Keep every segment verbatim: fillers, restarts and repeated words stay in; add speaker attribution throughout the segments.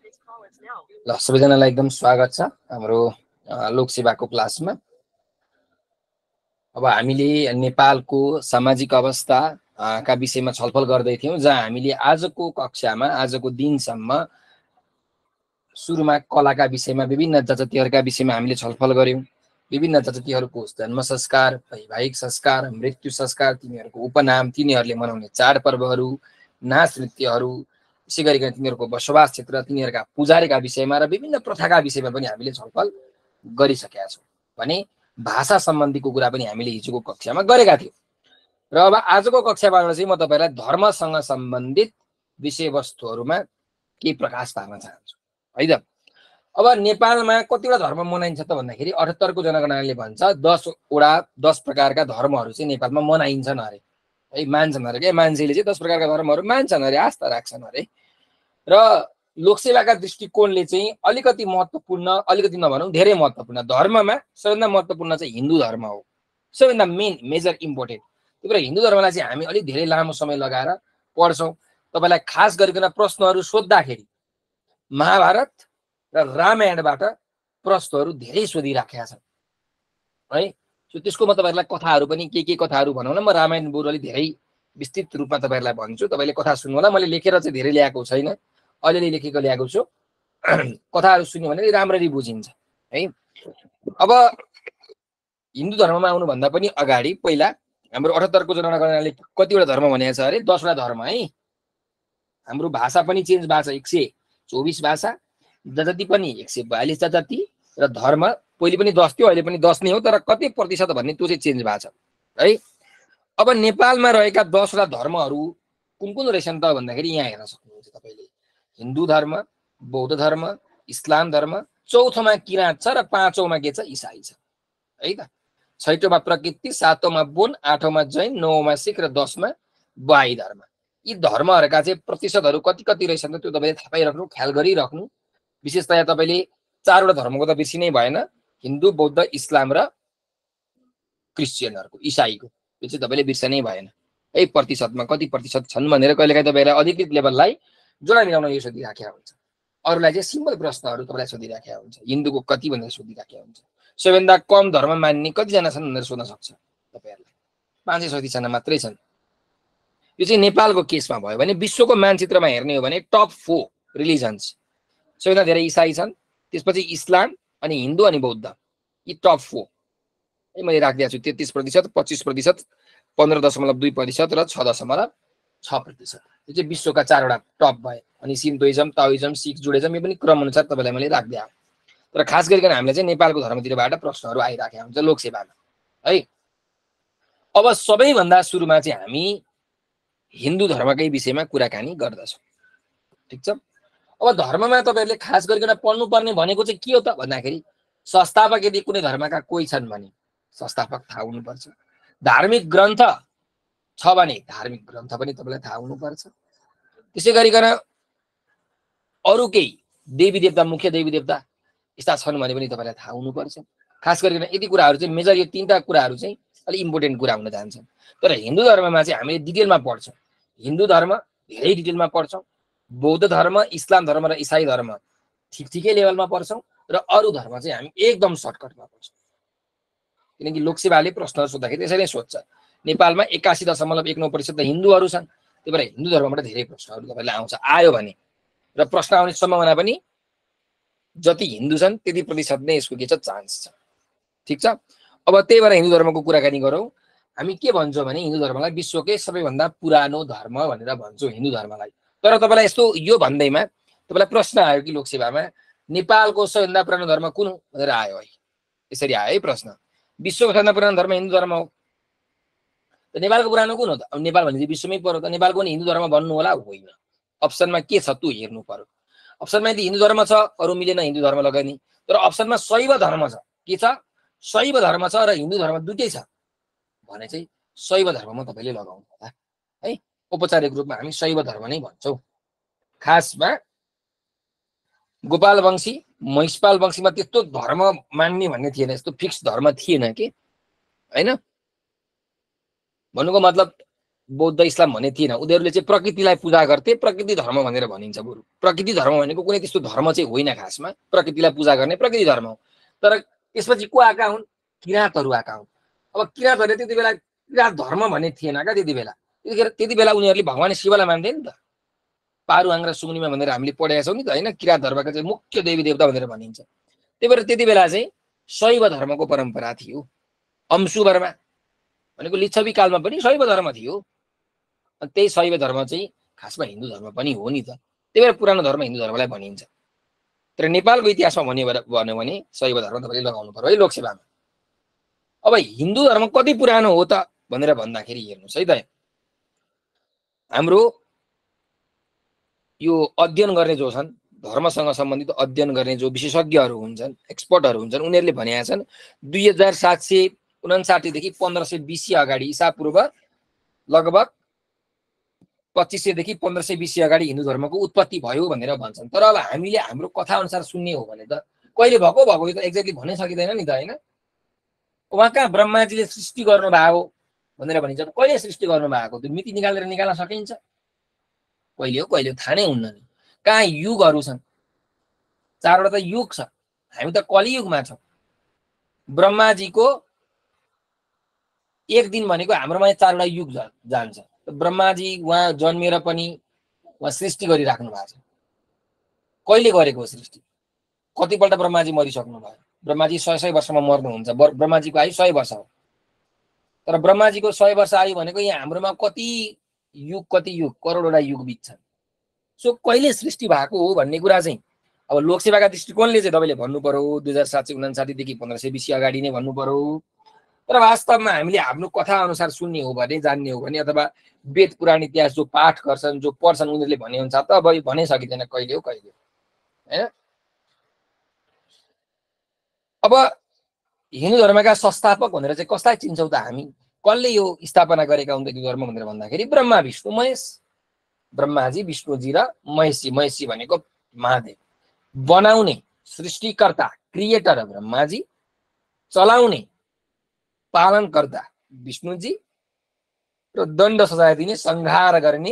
Speaker 1: ल सबैजनालाई एकदम स्वागत छ हाम्रो लोकसेवाको क्लासमा। अब हामीले नेपालको सामाजिक अवस्था का विषयमा छलफल गर्दै थियौं, जहाँ हामीले आजको कक्षामा आजको दिनसम्म सुरुमा कलाका विषयमा विभिन्न जनजातिहरूका विषयमा हामीले छलफल गर्यौं। विभिन्न जनजातिहरूको जन्म संस्कार, वैवाहिक संस्कार, मृत्यु संस्कार, तिनीहरूको उपनाम, तिनीहरूले मनाउने चाडपर्वहरू, नाच नृत्यहरू, यसै गरिकन तिनीहरूको बसोबास क्षेत्र, तिनीहरूका पुजारीका विषयमा र विभिन्न प्रथाका विषयमा पनि हामीले छलफल गरिसकेका छौँ। भने भाषा सम्बन्धीको कुरा पनि हामीले हिजोको कक्षामा गरेका थियौँ। र अब आजको कक्षाबाट चाहिँ म तपाईँलाई धर्मसँग सम्बन्धित विषयवस्तुहरूमा केही प्रकाश पार्न चाहन्छु है त। अब नेपालमा कतिवटा धर्म मनाइन्छ त भन्दाखेरि अठहत्तरको जनगणनाले भन्छ दसवटा दस प्रकारका धर्महरू चाहिँ नेपालमा मनाइन्छन् अरे है, मान्छन् अरे क्या। मान्छेले चाहिँ दस प्रकारका धर्महरू मान्छन् अरे, आस्था राख्छन् अरे। र लोकसेवाका दृष्टिकोणले चाहिँ अलिकति महत्त्वपूर्ण, अलिकति नभनौँ धेरै महत्त्वपूर्ण, धर्ममा सबैभन्दा महत्त्वपूर्ण चाहिँ हिन्दू धर्म हो, सबैभन्दा मेन मेजर इम्पोर्टेन्ट। त्यही भएर हिन्दू धर्मलाई चाहिँ हामी अलिक धेरै लामो समय लगाएर पढ्छौँ। तपाईँलाई खास गरिकन प्रश्नहरू सोद्धाखेरि महाभारत र रामायणबाट प्रश्नहरू धेरै सोधिराखेका छन् है। सो त्यसको म तपाईँहरूलाई कथाहरू पनि के के कथाहरू भनौँ न, म रामायण बरु अलिक धेरै विस्तृत रूपमा तपाईँहरूलाई भन्छु। तपाईँले कथा सुन्नु होला, मैले लेखेर चाहिँ धेरै ल्याएको छैन, अलिअलि लेखेको ल्याएको छु। कथाहरू सुन्यो भने राम्ररी बुझिन्छ है। अब हिन्दू धर्ममा आउनुभन्दा पनि अगाडि पहिला हाम्रो अठहत्तरको जनगणनाले कतिवटा धर्म भनेको छ अरे? दसवटा धर्म है। हाम्रो भाषा पनि चेन्ज भएको छ, एक सय चौबिस भाषा, जनजाति पनि एक सय बयालिस जनजाति, र धर्म पहिले पनि दस थियो, अहिले पनि दस नै हो, तर कति प्रतिशत भन्ने त्यो चाहिँ चेन्ज भएको छ है। अब नेपालमा रहेका दसवटा धर्महरू कुन कुन रहेछन् त भन्दाखेरि यहाँ हेर्न सक्नुहुन्छ तपाईँले। हिन्दू धर्म, बौद्ध धर्म, इस्लाम धर्म, चौथोमा किराँत छ र पाँचौँमा के छ? इसाई छ है त। छैटौँमा प्रकृति, सातौँमा बोन, आठौँमा जैन, नौमा सिख र दसमा बहाई धर्म। यी धर्महरूका चाहिँ प्रतिशतहरू कति कति रहेछन् त त्यो तपाईँले थाहा पाइराख्नु, ख्याल गरिराख्नु। विशेषतया तपाईँले चारवटा धर्मको त बिर्सिनै भएन, हिन्दू, बौद्ध, इस्लाम र क्रिस्चियनहरूको, इसाईको, यो चाहिँ तपाईँले बिर्सनै भएन है। प्रतिशतमा कति प्रतिशत छन् भनेर कहिलेकाहीँ तपाईँलाई अधिकृत लेभललाई जोडा मिलाउन यो सोधिराखेका हुन्छ। अरूलाई चाहिँ सिम्पल प्रश्नहरू तपाईँलाई सोधिराखेका हुन्छ, हिन्दूको कति भनेर सोधिराखेका हुन्छ। सबैभन्दा कम धर्म मान्ने कतिजना छन् भनेर सोध्न सक्छ तपाईँहरूलाई, पाँच सय सैँतिसजना मात्रै छन्। यो चाहिँ नेपालको केसमा भयो भने विश्वको मानचित्रमा हेर्ने हो भने टप फोर रिलिजन्स सबैभन्दा धेरै इसाई छन्, त्यसपछि इस्लाम, अनि हिन्दू, अनि बौद्ध। यी टप फोर है मैले राखिदिएको छु। तेत्तिस प्रतिशत, पच्चिस प्रतिशत, पन्ध्र दशमलव दुई प्रतिशत र छ दशमलव छ प्रतिशत। यो चाहिँ विश्वका चारवटा टप भए। अनि सिन्टोइजम, ताओइजम, सिख, जुडेजम, यो पनि क्रम अनुसार तपाईँलाई मैले राखिदिएको। तर खास गरिकन हामीलाई चाहिँ नेपालको धर्मतिरबाट प्रश्नहरू आइराखेका हुन्छ लोकसेवामा है। अब सबैभन्दा सुरुमा चाहिँ हामी हिन्दू धर्मकै विषयमा कुराकानी गर्दछौँ, ठिक छ। अब धर्ममा तपाईँहरूले खास गरिकन पढ्नुपर्ने भनेको चाहिँ के हो त भन्दाखेरि, संस्थापक यदि कुनै धर्मका कोही छन् भने संस्थापक थाहा हुनुपर्छ। धार्मिक ग्रन्थ छ भने धार्मिक ग्रन्थ पनि तपाईँलाई थाहा हुनुपर्छ। त्यसै गरिकन अरू केही देवी देवता, मुख्य देवी देवता यस्ता छन् भने पनि तपाईँलाई थाहा हुनुपर्छ। खास गरिकन यति कुराहरू चाहिँ मेजर, यो तिनवटा कुराहरू चाहिँ अलिक इम्पोर्टेन्ट कुरा हुन जान्छन्। तर हिन्दू धर्ममा चाहिँ हामीले डिटेलमा पढ्छौँ। हिन्दू धर्म धेरै डिटेलमा पढ्छौँ, बौद्ध धर्म, इस्लाम धर्म र इसाई धर्म ठिक ठिकै लेभलमा पढ्छौँ, र अरू धर्म चाहिँ हामी एकदम सर्टकटमा पढ्छौँ। किनकि लोकसेवाले प्रश्नहरू सोद्धाखेरि त्यसरी नै सोध्छ। नेपालमा एकासी दशमलव एक नौ प्रतिशत हिन्दूहरू छन्, त्यही भएर हिन्दू धर्मबाट धेरै प्रश्नहरू तपाईँलाई आउँछ, आयो भने, र प्रश्न आउने सम्भावना पनि जति हिन्दू छन् त्यति प्रतिशत नै यसको के छ? चान्स छ, ठिक छ। अब त्यही भएर हिन्दू धर्मको कुराकानी गरौँ। हामी के भन्छौँ भने हिन्दू धर्मलाई विश्वकै सबैभन्दा पुरानो धर्म भनेर भन्छौँ हिन्दू धर्मलाई। तर तपाईँलाई यस्तो यो भन्दैमा तपाईँलाई प्रश्न आयो कि लोकसेवामा नेपालको सबैभन्दा पुरानो धर्म कुन हो भनेर आयो है, यसरी आयो है प्रश्न। विश्वको सबैभन्दा पुरानो धर्म हिन्दू धर्म हो, नेपालको पुरानो कुन हो त? अब नेपाल भने चाहिँ विश्वमै पर्यो त, नेपालको पनि हिन्दू धर्म भन्नु होला? होइन। अप्सनमा के छ त्यो हेर्नु पर्यो। अप्सनमा यदि हिन्दू धर्म छ, अरू मिलेन हिन्दू धर्म लगानी, तर अप्सनमा शैव धर्म छ, के छ? शैव धर्म छ र हिन्दू धर्म दुइटै छ भने चाहिँ शैव धर्ममा तपाईँले लगाउनु होला है। औपचारिक रूपमा हामी शैव धर्म नै भन्छौँ। खासमा गोपाल वंशी, महिषपाल वंशीमा त्यस्तो धर्म मान्ने भन्ने थिएन, यस्तो फिक्स धर्म थिएन कि होइन। भन्नुको मतलब बौद्ध इस्लाम भन्ने थिएन। उनीहरूले चाहिँ प्रकृतिलाई पूजा गर्थे, प्रकृति धर्म भनेर भनिन्छ। बरु प्रकृति धर्म भनेको कुनै त्यस्तो धर्म चाहिँ होइन खासमा, प्रकृतिलाई पूजा गर्ने प्रकृति धर्म हो। तर त्यसपछि को आएका हुन्? किराँतहरू आएका हुन्। अब किराँतहरूले त्यति बेला किराँत धर्म भन्ने थिएन क्या त्यति बेला। त्यतिखेर त्यति बेला उनीहरूले भगवान शिवलाई मान्थे नि त, पारुहाङ र सुम्निमा भनेर हामीले पढेका छौँ नि त होइन। किराँत धर्मका चाहिँ मुख्य देवी देवता भनेर भनिन्छ। त्यही भएर त्यति बेला चाहिँ शैव धर्मको परम्परा थियो। अंशु वर्मा भनेको लिच्छवी कालमा पनि शैव धर्म थियो। त्यही शैव धर्म चाहिँ खासमा हिन्दू धर्म पनि हो नि त। त्यही भएर पुरानो धर्म हिन्दू धर्मलाई भनिन्छ। तर नेपालको इतिहासमा भन्यो भन्यो भने शैव धर्म तपाईँले लगाउनु पर्यो है लोकसेवामा। अब हिन्दू धर्म कति पुरानो हो त भनेर भन्दाखेरि हेर्नुहोस् है त, हाम्रो यो अध्ययन गर्ने जो छन्, धर्मसँग सम्बन्धित अध्ययन गर्ने जो विशेषज्ञहरू हुन्छन्, एक्सपर्टहरू हुन्छन्, उनीहरूले भनेका छन् दुई हजार सात सय उनासाठीदेखि पन्ध्र सय बिसी अगाडि ईसा पूर्व लगभग पच्चिस सयदेखि पन्ध्र सय बिसी अगाडि हिन्दू धर्मको उत्पत्ति भयो भनेर भन्छन्। तर अब हामीले हाम्रो कथा अनुसार सुन्ने हो भने त कहिले भएको भएको त एक्ज्याक्टली भन्नै सकिँदैन नि त होइन। उहाँ कहाँ ब्रह्माजीले सृष्टि गर्नु भएको भनेर भनिन्छ, कहिले सृष्टि गर्नु भएको त्यो मिति निकालेर निकाल्न सकिन्छ? कहिले हो कहिले थाहा नै हुन्न नि। कहाँ युगहरू छन्, चारवटा त युग छ। हामी त कलियुगमा छौँ। ब्रह्माजीको एक दिन भनेको हाम्रोमा चारवटा युग जान्छ। ब्रह्माजी उहाँ जन्मेर पनि उहाँ सृष्टि गरिराख्नु भएको छ। कहिले गरेको हो सृष्टि? कतिपल्ट ब्रह्माजी मरिसक्नु भयो। ब्रह्माजी सय सय वर्षमा मर्नुहुन्छ। ब्रह्माजीको आयु सय वर्ष हो। तर ब्रह्माजीको सय वर्ष आयु भनेको यहाँ हाम्रोमा कति युग कति युग करोडवटा युग बित्छन्। सो कहिले सृष्टि भएको हो भन्ने कुरा चाहिँ अब लोकसेवाका दृष्टिकोणले चाहिँ तपाईँले भन्नु पर्यो दुई हजार सात सय उनासाठीदेखि पन्ध्र सय बिसी अगाडि नै भन्नु पर्यो। तर वास्तवमा हामीले आफ्नो कथा अनुसार सुन्ने हो भने, जान्ने हो भने, अथवा वेद पुराण इतिहास जो पाठ गर्छन्, जो पढ्छन्, उनीहरूले भने अनुसार त अब भनै सकिँदैन कहिले हो कहिले होइन। अब हिन्दू धर्मका संस्थापक भनेर चाहिँ कसलाई चिन्छौँ त हामी? कसले यो स्थापना गरेका हुन् हिन्दू धर्म भनेर भन्दाखेरि ब्रह्मा विष्णु महेश। ब्रह्माजी, विष्णुजी र महेशजी। महेशजी भनेको महादेव। बनाउने सृष्टिकर्ता क्रिएटर ब्रह्माजी, चलाउने पालनकर्ता विष्णुजी र दण्ड सजाय दिने संहार गर्ने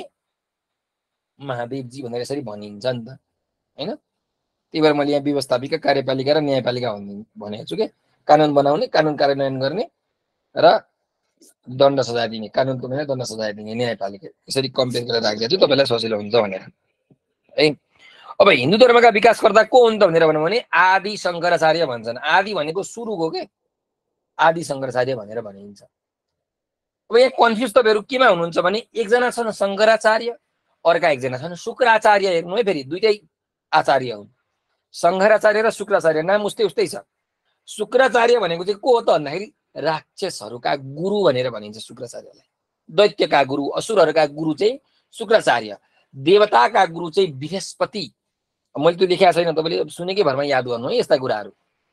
Speaker 1: महादेवजी भनेर यसरी भनिन्छ नि त होइन। त्यही भएर मैले यहाँ व्यवस्थापिका, कार्यपालिका र न्यायपालिका भनेको छु के। कानुन बनाउने, कानुन कार्यान्वयन गर्ने र दण्ड सजाय दिने, कानुनको भने दण्ड सजाय दिने न्यायपालिका, यसरी कम्पेयर गरेर राखिदिएको छु तपाईँलाई सजिलो हुन्छ भनेर है। अब हिन्दू धर्मका विकासकर्ता को हुन् त भनेर भन्यो भने आदि शङ्कराचार्य भन्छन्। आदि भनेको सुरुको के, आदि शङ्कराचार्य भनेर भनिन्छ। अब यहाँ कन्फ्युज तपाईँहरू केमा हुनुहुन्छ भने एकजना छन् शङ्कराचार्य, अर्का एकजना छन् शुक्राचार्य। हेर्नु है, फेरि दुइटै आचार्य हुन्। शङ्कराचार्य र शुक्राचार्य नाम उस्तै उस्तै छ। शुक्राचार्य भनेको चाहिँ को हो त भन्दाखेरि राक्षसहरूका गुरु भनेर भनिन्छ शुक्राचार्यलाई। दैत्यका गुरु, असुरहरूका गुरु चाहिँ शुक्राचार्य। देवताका गुरु चाहिँ बृहस्पति। मैले त्यो लेखेको छैन, तपाईँले सुनेकै भरमा याद गर्नु है यस्ता कुराहरू।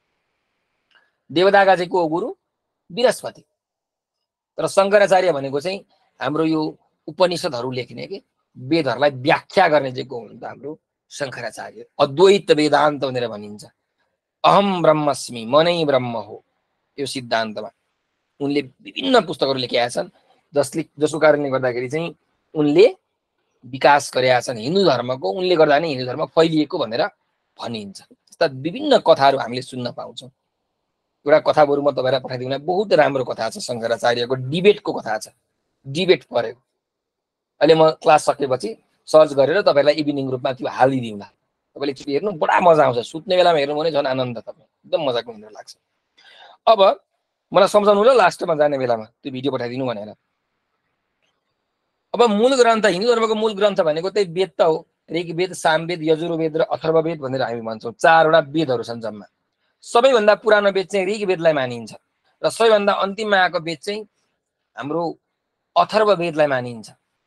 Speaker 1: देवताका चाहिँ को गुरु? बृहस्पति। तर शङ्कराचार्य भनेको चाहिँ हाम्रो यो उपनिषदहरू लेख्ने के, वेदहरूलाई व्याख्या गर्ने चाहिँ को हुन् त? हाम्रो शङ्कराचार्य। अद्वैत वेदान्त भनेर भनिन्छ। अहम ब्रह्मस्मि, म नै ब्रह्म हो, यो सिद्धान्तमा उनले विभिन्न पुस्तकहरू लेखेका छन्, जसले जसको कारणले गर्दाखेरि चाहिँ उनले विकास गरेका छन् हिन्दू धर्मको। उनले गर्दा नै हिन्दू धर्म फैलिएको भनेर भनिन्छ। यस्ता विभिन्न कथाहरू हामीले सुन्न पाउँछौँ। एउटा कथा बरु म तपाईँलाई पठाइदिउँला, बहुत राम्रो कथा छ। शङ्कराचार्यको डिबेटको कथा छ, डिबेट परेको। अहिले म क्लास सकेपछि सर्च गरेर तपाईँलाई इभिनिङ ग्रुपमा त्यो हालिदिउँला। तपाईँले त्यो हेर्नु, बडा मजा आउँछ। सुत्ने बेलामा हेर्नु भने झन् आनन्द, तपाईँ एकदम मजाको हुँदो लाग्छ। अब मलाई सम्झाउनु ल लास्टमा जाने बेलामा त्यो भिडियो पठाइदिनु भनेर। अब मूल ग्रन्थ, हिन्दू धर्मको मूल ग्रन्थ भनेको त्यही वेद त हो। ऋग्वेद, सामवेद, यजुर्वेद र अथर्ववेद भनेर हामी भन्छौँ। चारवटा वेदहरू छन् जम्मा। सबैभन्दा पुरानो वेद चाहिँ ऋग्वेदलाई मानिन्छ र सबैभन्दा अन्तिममा आएको वेद चाहिँ हाम्रो अथर्ववेदलाई मानिन्छ।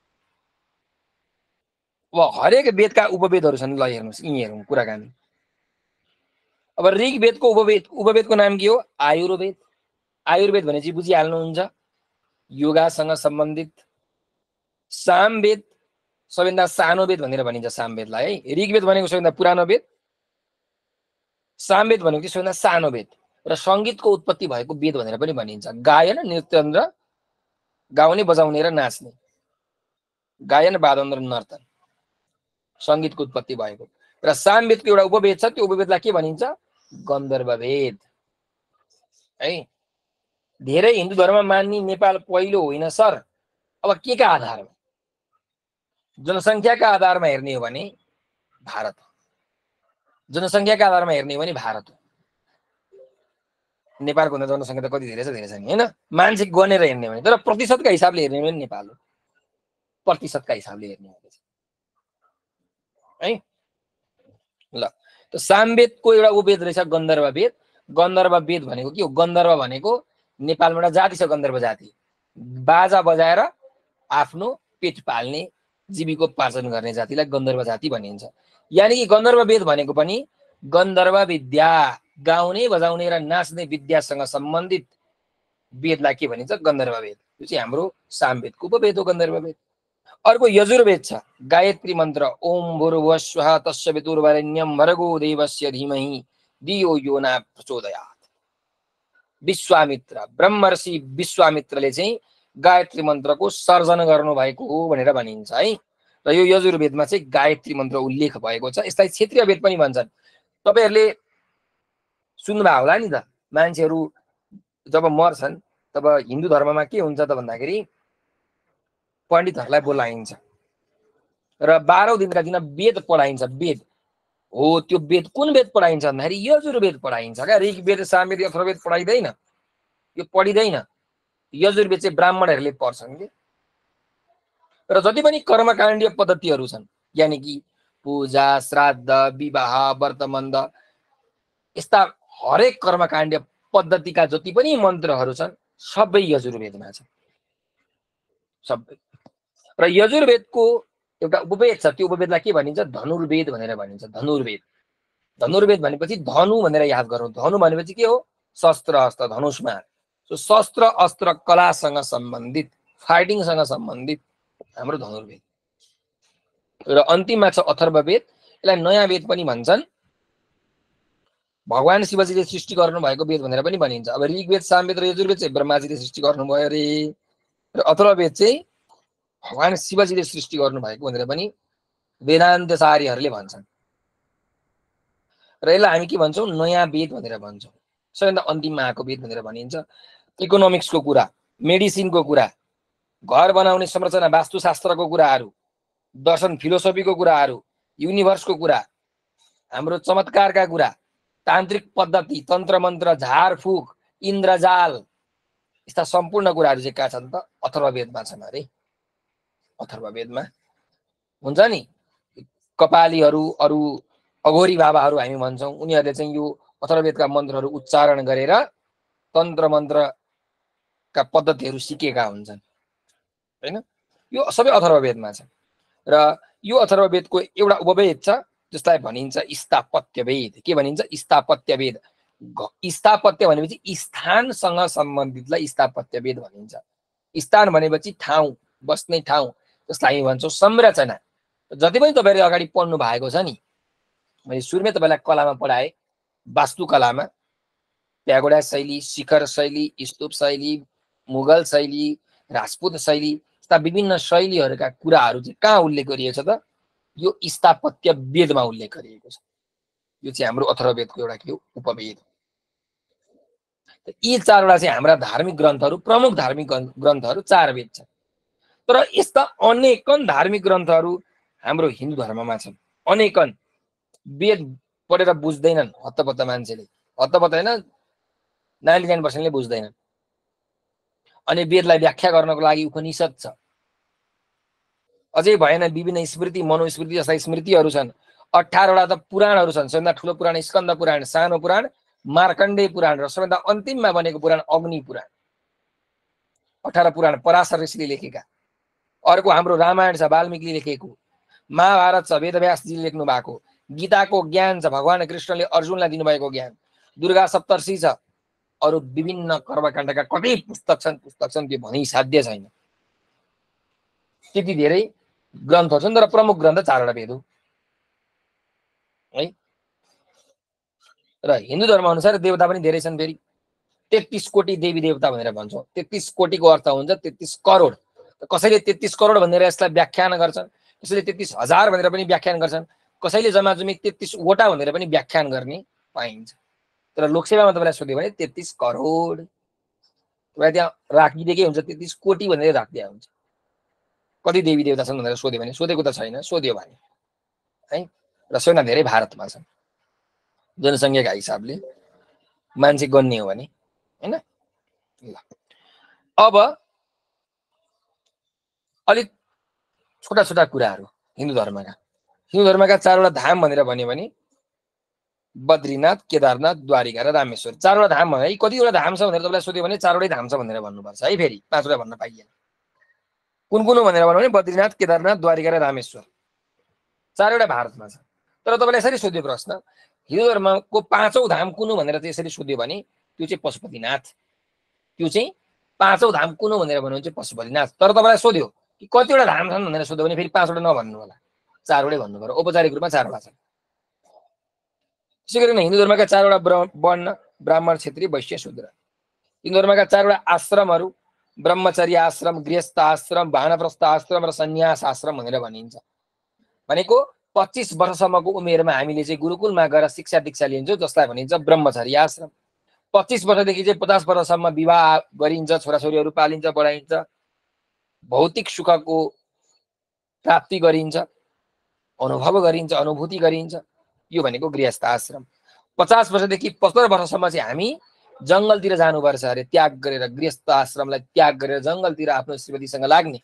Speaker 1: अब हरेक वेदका उपवेदहरू छन्। ल हेर्नुहोस्, यी हेरौँ कुराकानी। अब ऋग्वेदको उपवेद उपवेदको नाम के हो? आयुर्वेद। आयुर्वेद भनेपछि बुझिहाल्नुहुन्छ, योगासँग सम्बन्धित। सामवेद सबैभन्दा सानो वेद भनेर भनिन्छ सामवेदलाई है। ऋग्वेद भनेको सबैभन्दा पुरानो वेद, सामवेद भनेको चाहिँ सबैभन्दा सानो वेद र सङ्गीतको उत्पत्ति भएको वेद भनेर पनि भनिन्छ। गायन, नृत्य र गाउने, बजाउने र नाच्ने गायन वादन र नर्तन सङ्गीतको उत्पत्ति भएको। र सामवेदको एउटा उपवेद छ, त्यो उपवेदलाई के भनिन्छ? गन्धर्व वेद है। धेरै हिन्दू धर्म मान्ने नेपाल पहिलो होइन सर। अब के का आधारमा? जनसङ्ख्याका आधारमा हेर्ने हो भने भारत हो। जनसङ्ख्याका आधारमा हेर्ने हो भने भारत हो। नेपालको जनसङ्ख्या त कति धेरै छ, धेरै छ नि होइन, मान्छे गनेर हेर्ने हो भने। तर प्रतिशतका हिसाबले हेर्ने हो भने नेपाल हो, प्रतिशतका हिसाबले हेर्ने हो है। ल त सामवेदको एउटा उपवेद रहेछ गन्धर्व वेद। गन्धर्व वेद भनेको के हो? गन्धर्व भनेको नेपालमा एउटा जाति छ, गन्धर्व जाति। बाजा बजाएर आफ्नो पेट पाल्ने, जीविकोपार्जन गर्ने जातिलाई गन्धर्व जाति भनिन्छ। यानि कि गन्धर्व वेद भनेको पनि गन्धर्व विद्या, गाउने बजाउने र नाच्ने विद्यासँग सम्बन्धित वेदलाई के भनिन्छ? गन्धर्व वेद। यो चाहिँ हाम्रो सामवेदको उपवेद हो, गन्धर्व वेद। अर्को यजुर्वेद छ, गायत्री मन्त्र ओम भूर्भुवः स्वः तस्य वितुर्वरेण्यं भर्गो देवस्य धीमहि धियो यो न प्रचोदयात्। विश्वामित्र, ब्रह्मर्षि विश्वामित्रले चाहिँ गायत्री मन्त्रको सर्जन गर्नु भएको हो भनेर भनिन्छ है। र यो यजुर्वेदमा चाहिँ गायत्री मन्त्र उल्लेख भएको छ। यसलाई क्षेत्रीय वेद पनि भन्छन्। तपाईहरुले सुन्नुभएको होला नि त, मान्छेहरू जब मर्छन् तब हिन्दू धर्ममा के हुन्छ त भन्दाखेरि पण्डितहरूलाई बोलाइन्छ र बाह्रौं दिनका दिन वेद पढाइन्छ। वेद हो, त्यो वेद कुन वेद पढाइन्छ भन्दाखेरि यजुर्वेद पढाइन्छ क्या। ऋग्वेद, सामवेद, अथर्ववेद पढाइदैन, यो पढिदैन। यजुर्वेद चाहिँ ब्राह्मणहरूले पढ्छन् कि। र जति पनि कर्मकाण्डीय पद्धतिहरू छन्, यानि कि पूजा, श्राद्ध, विवाह, व्रतबन्ध, यस्ता हरेक कर्मकाण्डीय पद्धतिका जति पनि मन्त्रहरू छन् सबै यजुर्वेदमा छन्, सबै। र यजुर्वेदको एउटा उपवेद छ, त्यो उपवेदलाई के भनिन्छ? धनुर्वेद भनेर भनिन्छ। धनुर्वेद, धनुर्वेद भनेपछि धनु भनेर याद गरौँ। धनु भनेपछि के हो? शस्त्र अस्त्र, धनुषमा। सो शस्त्र अस्त्र कलासँग सम्बन्धित, फाइटिङसँग सम्बन्धित हाम्रो धनुर्वेद। र अन्तिममा छ अथर्ववेद। यसलाई नयाँ वेद पनि भन्छन्। भगवान शिवजीले सृष्टि गर्नु भएको वेद भनेर पनि भनिन्छ। अब ऋग्वेद, सामवेद र यजुर्वेद चाहिँ ब्रह्माजीले सृष्टि गर्नुभयो अरे, र अथर्ववेद चाहिँ भगवान शिवजीले सृष्टि गर्नु भएको भनेर पनि वेदान्तचार्यहरूले भन्छन्। र यसलाई हामी के भन्छौँ? नयाँ वेद भनेर भन्छौँ। सबैभन्दा अन्तिममा आएको वेद भनेर भनिन्छ। इकोनोमिक्सको कुरा, मेडिसिनको कुरा, घर बनाउने संरचना वास्तुशास्त्रको कुराहरू, दर्शन फिलोसफीको कुराहरू, युनिभर्सको कुरा, हाम्रो चमत्कारका कुरा, तान्त्रिक पद्धति, तन्त्र मन्त्र, झारफुक, इन्द्रजाल, यस्ता सम्पूर्ण कुराहरू चाहिँ कहाँ छन् त? अथर्ववेदमा छन् अरे। अथर्ववेदमा हुन्छ नि। कपालीहरू, अरू अघोरी बाबाहरू हामी भन्छौँ, उनीहरूले चाहिँ यो अथर्ववेदका मन्त्रहरू उच्चारण गरेर तन्त्र मन्त्रका पद्धतिहरू सिकेका हुन्छन् हैन। यो सबै अथर्ववेदमा छ। र यो अथर्ववेदको एउटा उपवेद छ जसलाई भनिन्छ स्थापत्यवेद। के भनिन्छ? स्थापत्यवेद। स्थापत्य भनेपछि स्थानसँग सम्बन्धितलाई स्थापत्यवेद भनिन्छ। स्थान भनेपछि ठाउँ, बस्ने ठाउँ, जसलाई हामी भन्छौँ संरचना। जति पनि तपाईँले अगाडि पढ्नु भएको छ नि, मैले सुरुमै तपाईँलाई कलामा पढाएँ, वास्तुकलामा प्यागोडा शैली, शिखर शैली, स्तूप शैली, मुगल शैली, राजपूत शैली, यस्ता विभिन्न शैलीहरूका कुराहरू चाहिँ कहाँ उल्लेख गरिएको छ त? यो स्थापत्य वेदमा उल्लेख गरिएको छ। यो चाहिँ हाम्रो अथर्ववेदको एउटा के हो? उपवेद। यी चारवटा चाहिँ हाम्रा धार्मिक ग्रन्थहरू, प्रमुख धार्मिक ग्रन्थहरू चार वेद छन्। तर यस्ता अनेकन धार्मिक ग्रन्थहरू हाम्रो हिन्दू धर्ममा छन्। अनेकन। वेद पढेर बुझ्दैनन् हत्तपत्त मान्छेले, हत्तपत्त होइन, नाइन्टी नाइन पर्सेन्टले बुझ्दैनन्। अनि वेदलाई व्याख्या गर्नको लागि उपनिषद छ, अझै भएन विभिन्न स्मृति, मनुस्मृति जस्ता स्मृतिहरू छन्। अठारवटा त पुराणहरू छन्। सबैभन्दा ठुलो पुराण स्कन्द पुराण, सानो पुराण मार्कण्डेय पुराण, र सबैभन्दा अन्तिममा बनेको पुराण अग्नि पुराण। अठार पुराण पराशर ऋषिले लेखेका। अर्को हाम्रो रामायण छ, वाल्मीकिले लेखेको। महाभारत छ, वेदव्यासजीले लेख्नु भएको। गीताको ज्ञान छ, भगवान कृष्णले अर्जुनलाई दिनुभएको ज्ञान। दुर्गा सप्तर्षि छ। अरू विभिन्न कर्मकाण्डका कति पुस्तक छन्, पुस्तक छन्, त्यो भनि साध्य छैन। त्यति धेरै ग्रन्थहरू छन्, तर प्रमुख ग्रन्थ चारवटा वेद हो है। र हिन्दू धर्म अनुसार देवता पनि धेरै छन्। फेरि तेत्तीस कोटी देवी देवता भनेर भन्छौँ। तेत्तीस कोटीको अर्थ हुन्छ तेत्तीस करोड। कसैले तेत्तीस करोड भनेर यसलाई व्याख्यान गर्छन्, कसैले तेत्तीस हजार भनेर पनि व्याख्यान गर्छन्, कसैले जम्माजम्मी तेत्तीस वटा भनेर पनि व्याख्यान गर्ने पाइन्छ। तर लोकसेवामा तपाईँलाई सोध्यो भने तेत्तीस करोड तपाईँ त्यहाँ राखिदिएकै हुन्छ, तेत्तीस कोटी भनेर राखिदिया हुन्छ। कति देवी देवता छन् भनेर सोध्यो भने सोधेको त छैन, सोध्यो भने है। र सबैभन्दा धेरै भारतमा छन् जनसङ्ख्याका हिसाबले मान्छे गन्ने हो भने, होइन। ल अब अलिक छोटा छोटा कुराहरू हिन्दू धर्मका हिन्दू धर्मका चारवटा धाम भनेर भन्यो भने बद्रीनाथ, केदारनाथ, द्वारिका र रामेश्वर। चारवटा धाम है, कतिवटा धाम छ भनेर तपाईँलाई सोध्यो भने चारवटै धाम छ भनेर भन्नुपर्छ है। फेरि पाँचवटा भन्न पाइएन। कुन कुन हो भनेर भन्यो भने बद्रीनाथ, केदारनाथ, द्वारिका र रामेश्वर। चारवटा भारतमा छ। तर तपाईँलाई यसरी सोध्यो प्रश्न, हिन्दू धर्मको पाँचौँ धाम कुन हो भनेर यसरी सोध्यो भने त्यो चाहिँ पशुपतिनाथ। त्यो चाहिँ पाँचौँ धाम कुन हो भनेर भन्यो भने चाहिँ पशुपतिनाथ। तर तपाईँलाई सोध्यो कि कतिवटा धाम छन् भनेर सोध्यो भने फेरि पाँचवटा नभन्नु होला, चारवटै भन्नु पर्यो। औपचारिक रूपमा चारवटा छन्। त्यसै गरी हिन्दू धर्मका चारवटा वर्ण ब्राह्मण, क्षेत्री, वैश्य, शूद्र। हिन्दू धर्मका चारवटा आश्रमहरू ब्रह्मचर्य आश्रम, गृहस्थ आश्रम, वानप्रस्थ आश्रम र सन्यास आश्रम भनेर भनिन्छ। भनेको पच्चिस वर्षसम्मको उमेरमा हामीले चाहिँ गुरुकुलमा गएर शिक्षा दीक्षा लिन्छौँ, जसलाई भनिन्छ ब्रह्मचर्य आश्रम। पच्चिस वर्षदेखि चाहिँ पचास वर्षसम्म विवाह गरिन्छ, छोराछोरीहरू पालिन्छ, बढाइन्छ, भौतिक सुखको प्राप्ति गरिन्छ, अनुभव गरिन्छ, अनुभूति गरिन्छ, यो भनेको गृहस्थ आश्रम। पचास वर्षदेखि पचहत्तर वर्षसम्म चाहिँ हामी जङ्गलतिर जानुपर्छ अरे, त्याग गरेर, गृहस्थ आश्रमलाई त्याग गरेर जङ्गलतिर आफ्नो श्रीमतीसँग लाग्ने,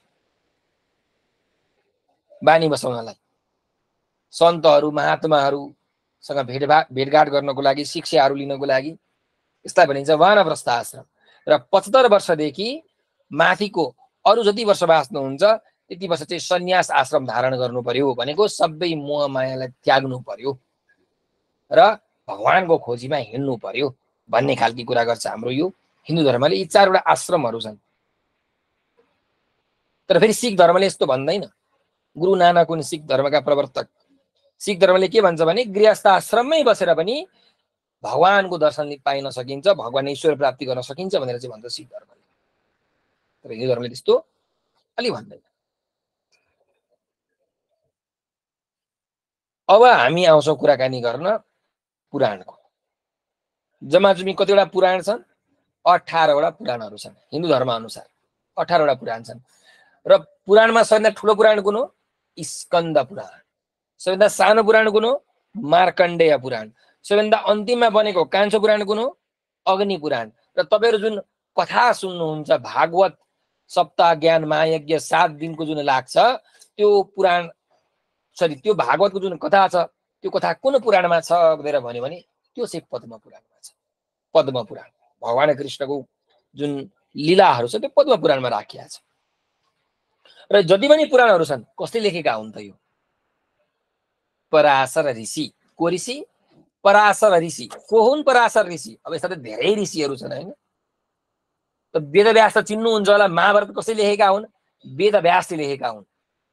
Speaker 1: बानी बसाउनलाई, सन्तहरू महात्माहरूसँग भेटभाट भेटघाट गर्नको लागि, शिक्षाहरू लिनको लागि, यसलाई भनिन्छ वानप्रस्थ आश्रम। र पचहत्तर वर्षदेखि माथिको अरू जति वर्ष बाँच्नुहुन्छ त्यति वर्ष चाहिँ सन्यास आश्रम धारण गर्नु पर्यो। भनेको सबै मोह मायालाई त्याग्नु पर्यो र भगवानको खोजीमा हिँड्नु पर्यो भन्ने खालकी कुरा गर्छ हाम्रो यो हिन्दू धर्मले। यी चारवटा आश्रमहरू छन्। तर फेरि सिख धर्मले यस्तो भन्दैन। गुरु नानक हुन् सिख धर्मका प्रवर्तक। सिख धर्मले के भन्छ भने गृहस्थ आश्रममै बसेर पनि भगवानको दर्शन पाइन सकिन्छ, भगवान ईश्वर प्राप्ति गर्न सकिन्छ भनेर चाहिँ भन्छ सिख धर्मले। तर हिन्दू धर्मले त्यस्तो अलि भन्दैन। अब हामी आउँछौँ कुराकानी गर्न पुराणको। जम्माजम्मी कतिवटा पुराण छन्? अठारवटा पुराणहरू छन् हिन्दू धर्म अनुसार। अठारवटा पुराण छन् र पुराणमा सबैभन्दा ठुलो पुराण कुन हो? स्कन्द पुराण। सबैभन्दा सानो पुराण कुन हो? मार्कण्डेय पुराण। सबैभन्दा अन्तिममा बनेको कान्छो पुराण कुन हो? अग्नि पुराण। र तपाईँहरू जुन कथा सुन्नुहुन्छ भागवत सप्ताह ज्ञान महायज्ञ सात दिनको जुन लाग्छ त्यो पुराण सरी त्यो भागवतको जुन कथा छ त्यो कथा कुन पुराणमा छ भनेर भन्यो भने त्यो चाहिँ पद्म पुराणमा छ। पद्म पुराण भगवान कृष्णको जुन लीलाहरू छ त्यो पद्म पुराणमा राखिएको छ। र जति पनि पुराणहरू छन् कसले लेखेका हुन् त? यो पराशर ऋषि। को ऋषि? पराशर ऋषि। को हुन् पराशर ऋषि? अब यस्ता त धेरै ऋषिहरू छन् होइन। त वेदव्यास त चिन्नुहुन्छ होला। महाभारत कसले लेखेका हुन्? वेदव्यासले लेखेका हुन्।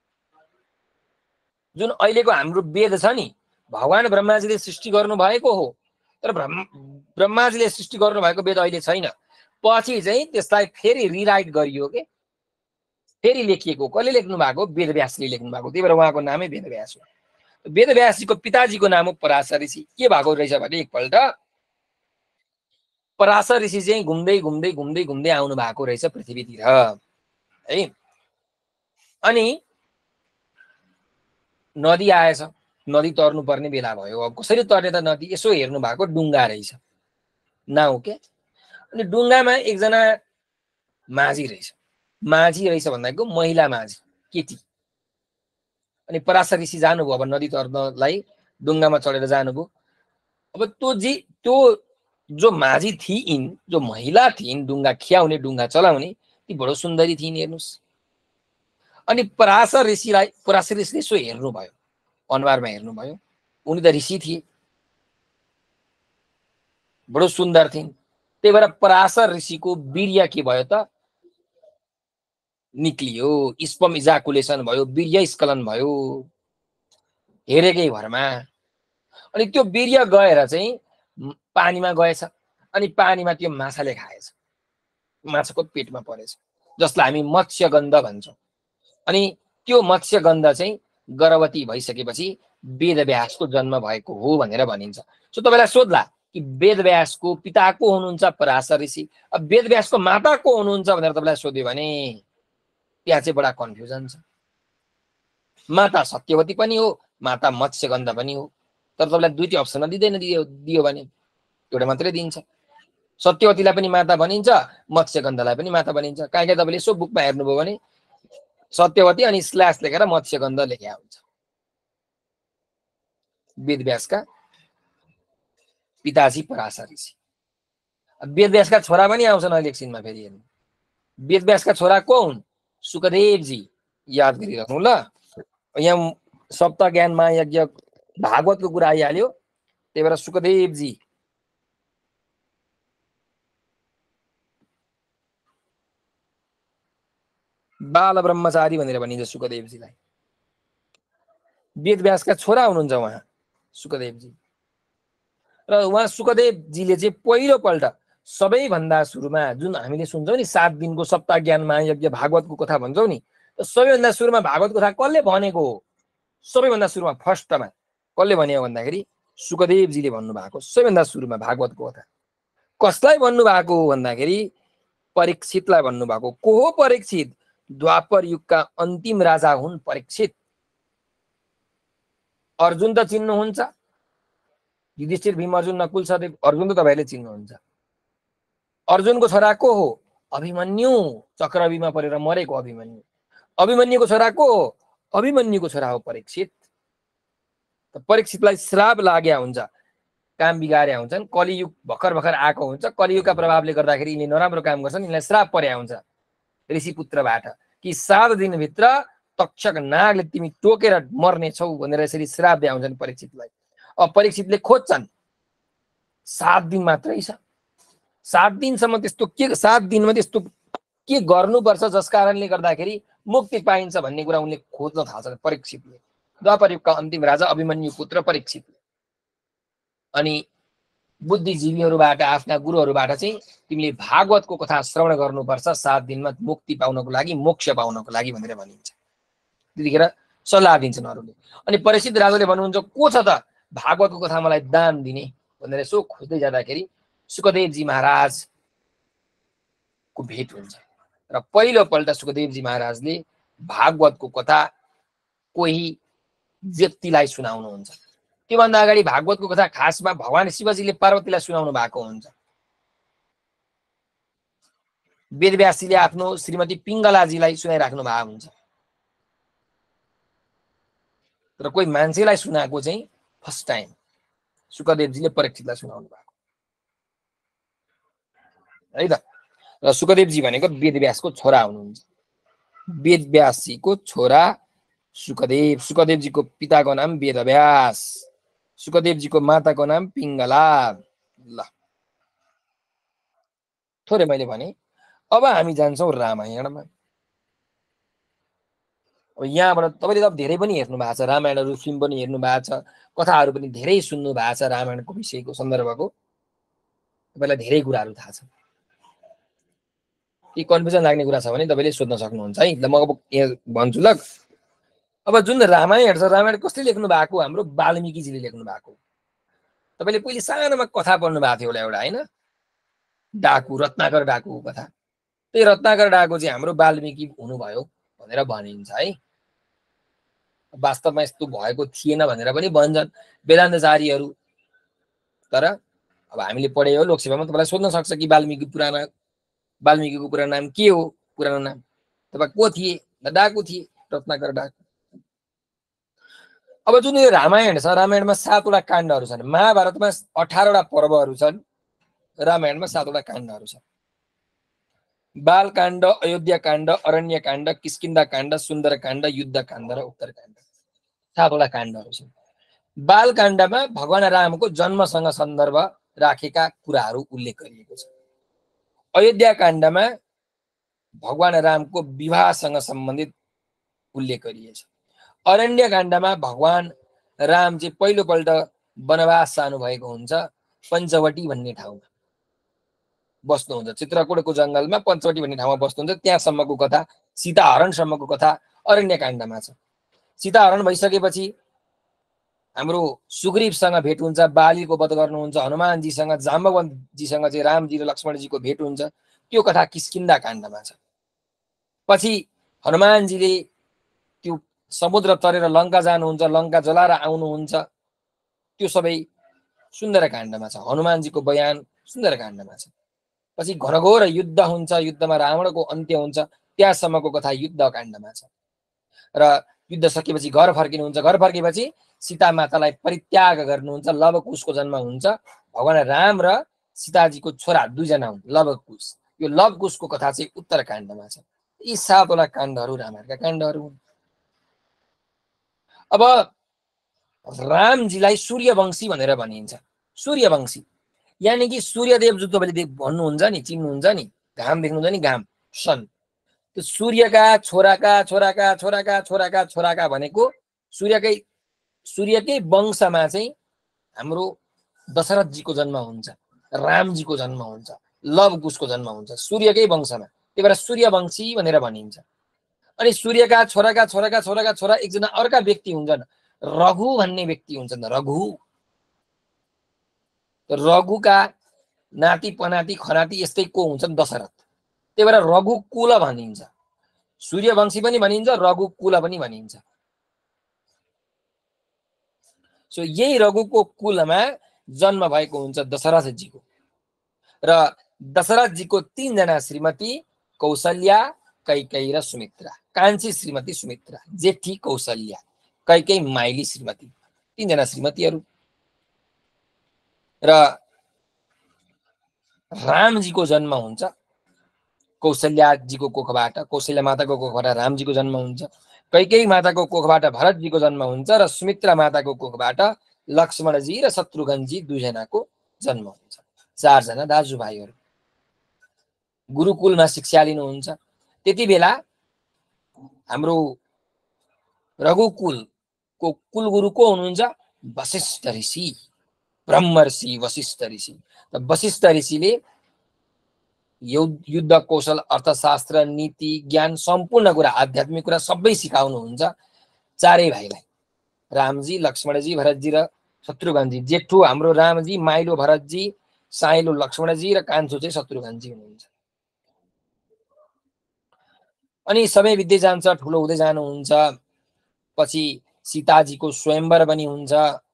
Speaker 1: जुन अहिलेको हाम्रो वेद छ नि भगवान ब्रह्माजीले सृष्टि गर्नु भएको हो। तर ब्रह्म ब्रह्माजीले सृष्टि गर्नु भएको वेद अहिले छैन। पछि चाहिँ त्यसलाई फेरि रिराइट गरियो के, फेरि लेखिएको। कसले लेख्नु भएको? वेदव्यासले लेख्नु भएको। त्यही भएर उहाँको नामै वेदव्यास हो। वेदव्यासजीको पिताजीको नाम हो पराशर ऋषि। के भएको रहेछ भने एकपल्ट पराशर ऋषि चाहिँ घुम्दै घुम्दै घुम्दै घुम्दै आउनु भएको रहेछ पृथ्वीतिर है। अनि नदी आएछ। नदी तर्नु पर्ने बेला भयो। अब कसरी तर्ने त नदी? यसो हेर्नु भएको डुङ्गा रहेछ, नाउ के। अनि डुङ्गामा एकजना माझी रहेछ। माझी रहेछ भन्दाको महिला माझी, केटी। अनि पराशर ऋषि जानुभयो अब नदी तर्नलाई, डुङ्गामा चढेर जानुभयो। अब त्यो जी त्यो जो माझी थिइन्, जो महिला थिइन् डुङ्गा खियाउने डुङ्गा चलाउने, ती बडो सुन्दरी थिइन् हेर्नुहोस्। अनि पराशर ऋषिलाई पराशर ऋषिले यसो हेर्नुभयो, अनुहारमा हेर्नुभयो। उनी त ऋषि थिए, बडो सुन्दर थिइन्। त्यही भएर पराशर ऋषिको वीर्य के भयो त? निक्लियो। स्पर्म इजाकुलेसन भयो, वीर्य स्खलन भयो हेरेकै भरमा। अनि त्यो वीर्य गएर चाहिँ पानीमा गएछ। अनि पानीमा त्यो माछाले खाएछ, माछाको पेटमा परेछ। जसलाई हामी मत्स्यगन्ध भन्छौँ। अनि त्यो मत्स्यगन्ध चाहिँ गर्भवती भइसकेपछि वेदव्यासको जन्म भएको हो भनेर भनिन्छ। सो तपाईँलाई सोध्ला कि वेदव्यासको पिता को हुनुहुन्छ? पराशर ऋषि। अब वेदव्यासको माता को हुनुहुन्छ भनेर तपाईँलाई सोध्यो भने त्यहाँ चाहिँ बडा कन्फ्युजन छ। माता सत्यवती पनि हो, माता मत्स्यगन्ध पनि हो, तर तपाईँलाई दुईटै अप्सनमा दिँदैन। दियो दियो भने एउटा मात्रै दिन्छ। सत्यवतीलाई पनि माता भनिन्छ, मत्स्यगन्धलाई पनि माता भनिन्छ। कहाँ कहाँ तपाईँले यसो बुकमा हेर्नुभयो भने सत्यवती अनि स्ल्यास लेखेर मत्स्यगन्ध लेखेको हुन्छ। वेदव्यासका पिताजी पराशर ऋषि। वेदव्यासका छोरा पनि आउँछन् अहिले एकछिनमा फेरि हेर्नु। वेदव्यासका छोरा को हुन्? सुकदेवजी। याद गरिराख्नु ल। यहाँ सप्त ज्ञान महायज्ञ भागवतको कुरा आइहाल्यो, त्यही भएर सुकदेवजी। बाल ब्रह्मचारी भनेर भनिन्छ सुकदेवजीलाई। वेदव्यासका छोरा हुनुहुन्छ उहाँ सुकदेवजी। र उहाँ सुकदेवजीले चाहिँ पहिलोपल्ट सबैभन्दा सुरुमा जुन हामीले सुन्छौँ नि सात दिनको सप्ताह ज्ञान महायज्ञ भागवतको कथा भन्छौँ नि, सबैभन्दा सुरुमा भागवत कथा कसले भनेको हो? सबैभन्दा सुरुमा फर्स्टमा कसले भन्यो भन्दाखेरि सुकदेवजीले भन्नुभएको सबैभन्दा सुरुमा भागवतको कथा। कसलाई भन्नुभएको हो भन्दाखेरि परीक्षितलाई भन्नुभएको। को हो परीक्षित? द्वापर युगका अन्तिम राजा हुन् परीक्षित। अर्जुन त चिन्नुहुन्छ, युधिष्ठिर भीम अर्जुन नकुल सहदेव, अर्जुन त तपाईँले चिन्नुहुन्छ। अर्जुनको छोरा को हो? अभिमन्यु। चक्रव्यूहमा परेर मरेको अभिमन्यु। अभिमन्युको छोरा को हो? अभिमन्युको छोरा हो परीक्षित। परीक्षितलाई श्राप लाग्या हुन्छ, काम बिगारे हुन्छन्, कलियुग भर्खर भर्खर आएको हुन्छ, कलियुगका प्रभावले गर्दाखेरि यिनले नराम्रो काम गर्छन्, यिनलाई श्राप पर्या हुन्छ ऋषि पुत्रबाट कि सात दिनभित्र तक्षक नागले तिमी टोकेर मर्नेछौ भनेर यसरी श्राप दिया हुन्छन् परीक्षितलाई। अब परीक्षितले खोज्छन्, सात दिन मात्रै छ, सात दिनसम्म त्यस्तो के, सात दिनमा त्यस्तो के गर्नुपर्छ जस कारणले गर्दाखेरि मुक्ति पाइन्छ भन्ने कुरा उनले खोज्न थाल्छन् परीक्षितले। द्वापर युगका अन्तिम राजा अभिमन्यु पुत्र परीक्षितले। अनि बुद्धिजीवीहरूबाट आफ्ना गुरुहरूबाट चाहिँ तिमीले भागवतको कथा श्रवण गर्नुपर्छ सात दिनमा मुक्ति पाउनको लागि, मोक्ष पाउनको लागि भनेर भनिन्छ। त्यतिखेर सल्लाह दिन्छन् अरूले। अनि परीक्षित राजाले भन्नुहुन्छ को छ त भागवतको कथा मलाई दान दिने भनेर यसो खोज्दै जाँदाखेरि सुकदेवजी महाराजको भेट हुन्छ र पहिलोपल्ट सुकदेवजी महाराजले भागवतको कथा कोही व्यक्तिलाई सुनाउनुहुन्छ। त्योभन्दा अगाडि भागवतको कथा खासमा भगवान शिवजीले पार्वतीलाई सुनाउनु भएको हुन्छ। वेदव्यासजीले आफ्नो श्रीमती पिङ्गलाजीलाई सुनाइराख्नु भएको हुन्छ, तर कोही मान्छेलाई सुनाएको चाहिँ फर्स्ट टाइम सुकदेवजीले परीक्षितलाई सुनाउनु भएको है त। र सुकदेवजी भनेको वेदव्यासको छोरा हुनुहुन्छ। वेदव्यासजीको छोरा सुकदेव। सुकदेवजीको पिताको नाम वेदव्यास, सुकदेवजीको माताको नाम पिङ्गला। ल थोरै मैले भने। अब हामी जान्छौँ रामायणमा। अब यहाँबाट तपाईँले त धेरै पनि हेर्नु भएको छ, रामायणहरू फिल्म पनि हेर्नु भएको छ, कथाहरू पनि धेरै सुन्नु भएको छ रामायणको विषयको सन्दर्भको, तपाईँलाई धेरै कुराहरू थाहा छ। के कन्फ्युजन लाग्ने कुरा छ भने तपाईँले सोध्न सक्नुहुन्छ है। ल म अब भन्छु ल। अब जुन रामायण छ, रामायण कसले लेख्नु भएको? हाम्रो वाल्मिकीजीले लेख्नु भएको। तपाईँले पहिले सानोमा कथा पढ्नु भएको थियो होला एउटा, होइन? डाकु, रत्नाकर डाकुको कथा। त्यही रत्नाकर डाकु चाहिँ हाम्रो वाल्मिकी हुनुभयो भनेर भनिन्छ है। वास्तवमा यस्तो भएको थिएन भनेर पनि भन्छन् वेदान्तचारीहरू। तर अब हामीले पढे हो लोकसेवामा, तपाईँलाई सोध्न सक्छ कि वाल्मिकी पुराना वाल्मिकीको पुरानो नाम के हो? पुरानो नाम तपाईँ को थिए? डाकु थिए, रत्नाकर डाकु। अब जुन यो रामायण छ, रामायणमा सातवटा काण्डहरू छन्। महाभारतमा अठारवटा पर्वहरू छन्, रामायणमा सातवटा काण्डहरू छन्। बालकाण्ड, अयोध्याकाण्ड, अरण्यकाण्ड, किष्किन्धाकाण्ड, सुन्दरकाण्ड, युद्धकाण्ड र उत्तरकाण्ड, सातवटा काण्डहरू छन्। बालकाण्डमा भगवान रामको जन्मसँग सन्दर्भ राखेका कुराहरू उल्लेख गरिएको छ। अयोध्याकाण्डमा भगवान रामको विवाहसँग सम्बन्धित उल्लेख गरिएछ। अरण्यकाण्डमा भगवान राम चाहिँ पहिलोपल्ट वनवास जानु भएको हुन्छ पञ्चवटी भन्ने ठाउँमा। बस्नुहुन्छ। चित्रकूटको जङ्गलमा पञ्चवटी भन्ने ठाउँमा बस्नुहुन्छ। त्यहाँसम्मको कथा, सीताहरणसम्मको कथा अरण्यकाण्डमा छ। सीताहरण भइसकेपछि हाम्रो सुग्रीवसँग भेट हुन्छ, बालीको वध गर्नुहुन्छ, हनुमानजीसँग, जाम्बवन्तजीसँग चाहिँ रामजी र लक्ष्मणजीको भेट हुन्छ, त्यो कथा किष्किन्धा काण्डमा छ। पछि हनुमानजीले त्यो समुद्र तरेर लङ्का जानुहुन्छ, लङ्का जलाएर आउनुहुन्छ, त्यो सबै सुन्दरकाण्डमा छ। हनुमानजीको बयान सुन्दरकाण्डमा छ। पछि घनघोर युद्ध हुन्छ, युद्धमा रावणको अन्त्य हुन्छ, त्यहाँसम्मको कथा युद्धकाण्डमा छ। र युद्ध सकेपछि घर फर्किनुहुन्छ। घर फर्केपछि सीता मातालाई परित्याग गर्नुहुन्छ, लवकुशको जन्म हुन्छ। भगवान राम र सीताजीको छोरा दुईजना हुन्, लवकुश। यो लवकुशको कथा चाहिँ उत्तरकाण्डमा छ। यी सातवटा काण्डहरू रामायणका काण्डहरू हुन्। अब रामजीलाई सूर्यवंशी भनेर भनिन्छ। सूर्यवंशी यानि कि सूर्यदेव जो तपाईँले भन्नुहुन्छ नि, चिन्नुहुन्छ नि, घाम देख्नुहुन्छ नि, घाम, सन, त्यो सूर्यका छोराका छोराका छोराका छोराका छोराका भनेको सूर्यकै सूर्यकै वंशमा चाहिँ हाम्रो दशरथजीको जन्म हुन्छ, रामजीको जन्म हुन्छ, लवकुशको जन्म हुन्छ, सूर्यकै वंशमा। त्यही भएर सूर्यवंशी भनेर भनिन्छ। अनि सूर्यका छोराका छोराका छोराका छोरा एकजना अर्का व्यक्ति हुन्छन्, रघु भन्ने व्यक्ति हुन्छन्। रघु रघुका नाति पनाति खनाति यस्तै को हुन्छन्, दशरथ। त्यही भएर रघुकुल भनिन्छ। सूर्यवंशी पनि भनिन्छ, रघुकुल पनि भनिन्छ। सो यही रघुको कुलमा जन्म भएको हुन्छ दशरथजीको। र दशरथजीको तीनजना श्रीमती कौशल्या, कैकेयी र सुमित्रा। कान्छी श्रीमती सुमित्रा, जेठी कौशल्या, कैकेयी माइली श्रीमती, तीनजना श्रीमतीहरू। र रामजीको जन्म हुन्छ कौशल्याजीको कोखबाट, कौशल्या माताको कोखबाट रामजीको जन्म हुन्छ। कैकेयी माताको कोखबाट भरतजीको जन्म हुन्छ र सुमित्रा माताको कोखबाट लक्ष्मणजी र शत्रुघ्नजी दुईजनाको जन्म हुन्छ। चारजना दाजुभाइहरू गुरुकुलमा शिक्षा लिनुहुन्छ। त्यति बेला हाम्रो रघुकुलको कुलगुरु को हुनुहुन्छ? वशिष्ठ ऋषि, ब्रह्मर्षि वशिष्ठ ऋषि। वशिष्ठ ऋषिले युद्ध कौशल, अर्थशास्त्र, नीति, ज्ञान, सम्पूर्ण कुरा, आध्यात्मिक कुरा सबै सिकाउनुहुन्छ चारै भाइलाई, रामजी, लक्ष्मणजी, भरतजी र शत्रुघ्नजी। जेठो हाम्रो रामजी, माइलो भरतजी, साइलो लक्ष्मणजी र कान्छो चाहिँ शत्रुघ्नजी हुनुहुन्छ। अनि समय बित्दै जान्छ, ठुलो हुँदै जानुहुन्छ। पछि सीताजीको स्वयंवर पनि हुन्छ।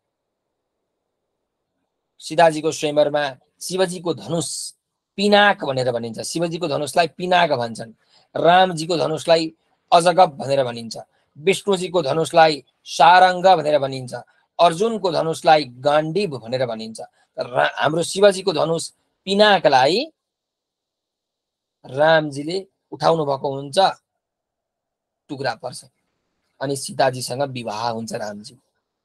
Speaker 1: सीताजीको स्वयंवरमा शिवजीको धनुष पिनाक भनेर भनिन्छ। शिवजीको धनुषलाई पिनाक भन्छन्। रामजीको धनुषलाई अजगब भनेर भनिन्छ। विष्णुजीको धनुषलाई सारङ्ग भनेर भनिन्छ। अर्जुनको धनुषलाई गाण्डीव भनेर भनिन्छ। हाम्रो शिवजीको धनुष पिनाकलाई रामजीले उठाउनु भएको हुन्छ, टुक्रा पर्छ अनि सीताजीसँग विवाह हुन्छ रामजी।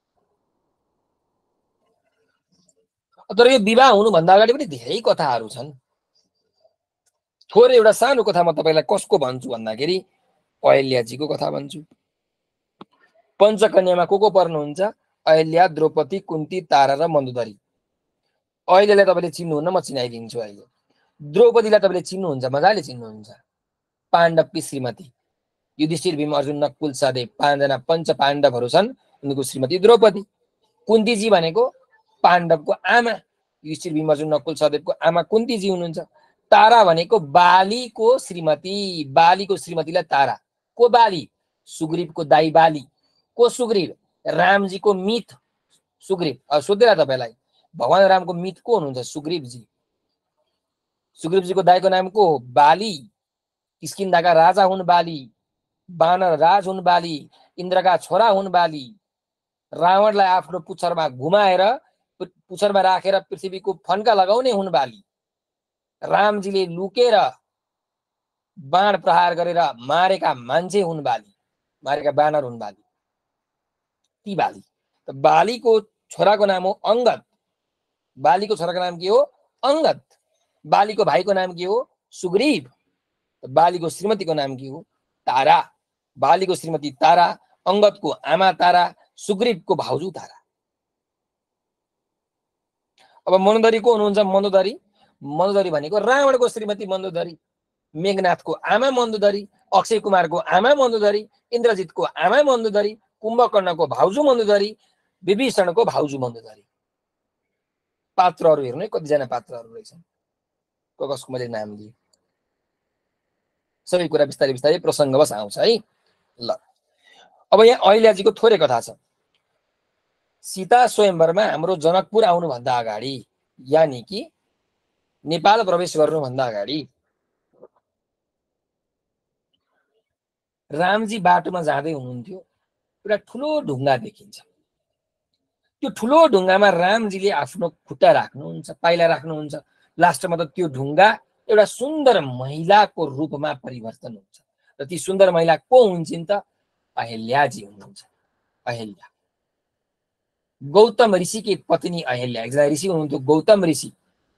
Speaker 1: तर यो विवाह हुनुभन्दा अगाडि पनि धेरै कथाहरू छन्। थोरै एउटा सानो कथा म तपाईँलाई कसको भन्छु भन्दाखेरि अहिल्याजीको कथा भन्छु। पञ्चकन्यामा को को पर्नुहुन्छ? अहिल्या, द्रौपदी, कुन्ती, तारा र मन्दोदरी। अहिल्यालाई तपाईँले चिन्नुहुन्न, म चिनाइदिन्छु अहिले। द्रौपदीलाई तपाईँले चिन्नुहुन्छ, मजाले चिन्नुहुन्छ, पाण्डवकी श्रीमती। युधिष्ठिर, भीम, अर्जुन, नकुल, सहदेव पाँचजना पञ्च पाण्डवहरू छन्, उनको श्रीमती द्रौपदी। कुन्तीजी भनेको पाण्डवको आमा, युधिष्ठिर, भीम, अर्जुन, नकुल, सहदेवको आमा कुन्तीजी हुनुहुन्छ। तारा भनेको बालीको श्रीमती, बालीको श्रीमतीलाई तारा। को बाली? सुग्रीवको दाई बाली। को सुग्रीव? रामजीको मित सुग्रीव। अब सोधेला तपाईँलाई, भगवान रामको मित को हुनुहुन्छ? सुग्रीवजी। सुग्रीवजीको दाईको नाम को हो? बाली। किष्किन्धाका राजा हुन् बाली, बानर राज हुन् बाली, इन्द्रका छोरा हुन् बाली। रावणलाई आफ्नो पुच्छरमा घुमाएर, पुच्छरमा राखेर पृथ्वीको फन्का लगाउने हुन् बाली। रामजीले लुकेर बाण प्रहार गरेर मारेका मान्छे हुन् बाली, मारेका बानर हुन् बाली, ती बाली। त बालीको छोराको नाम हो अंगद। बालीको छोराको नाम के हो? अंगद। बालीको भाइको नाम के हो? सुग्रीव। बालीको श्रीमतीको नाम के हो? तारा। बालीको श्रीमती तारा, अंगदको आमा तारा, सुग्रीवको भाउजू तारा। अब मन्दोदरी को हुनुहुन्छ? मन्दोदरी मन्दोदरी भनेको रावणको श्रीमती मन्दोदरी, मेघनाथको आमा मन्दोदरी, अक्षय कुमारको आमा मन्दोदरी, इन्द्रजितको आमा मन्दोदरी, कुम्भकर्णको भाउजू मन्दोदरी, विभीषणको भाउजू मन्दोदरी। पात्रहरू हेर्नु है कतिजना पात्रहरू रहेछन्, कसको मैले नाम दिएँ। सबै कुरा बिस्तारै बिस्तारै प्रसङ्गवश आउँछ है। ल अब यहाँ अहिल्याजीको थोरै कथा छ। सीता स्वयम्वरमा हाम्रो जनकपुर आउनुभन्दा अगाडि, यानि कि नेपाल प्रवेश गर्नुभन्दा अगाडि रामजी बाटोमा जाँदै हुनुहुन्थ्यो, एउटा ठुलो ढुङ्गा देखिन्छ। त्यो ठुलो ढुङ्गामा रामजीले आफ्नो खुट्टा राख्नुहुन्छ, पाइला राख्नुहुन्छ। लास्टमा त त्यो ढुङ्गा एउटा सुन्दर महिलाको रूपमा परिवर्तन हुन्छ। र ती सुन्दर महिला को हुन्छन् त? अहिल्याजी हुनुहुन्छ। अहिल्या गौतम ऋषिकी पत्नी अहिल्या, एकजना ऋषि हुनुहुन्थ्यो गौतम ऋषि।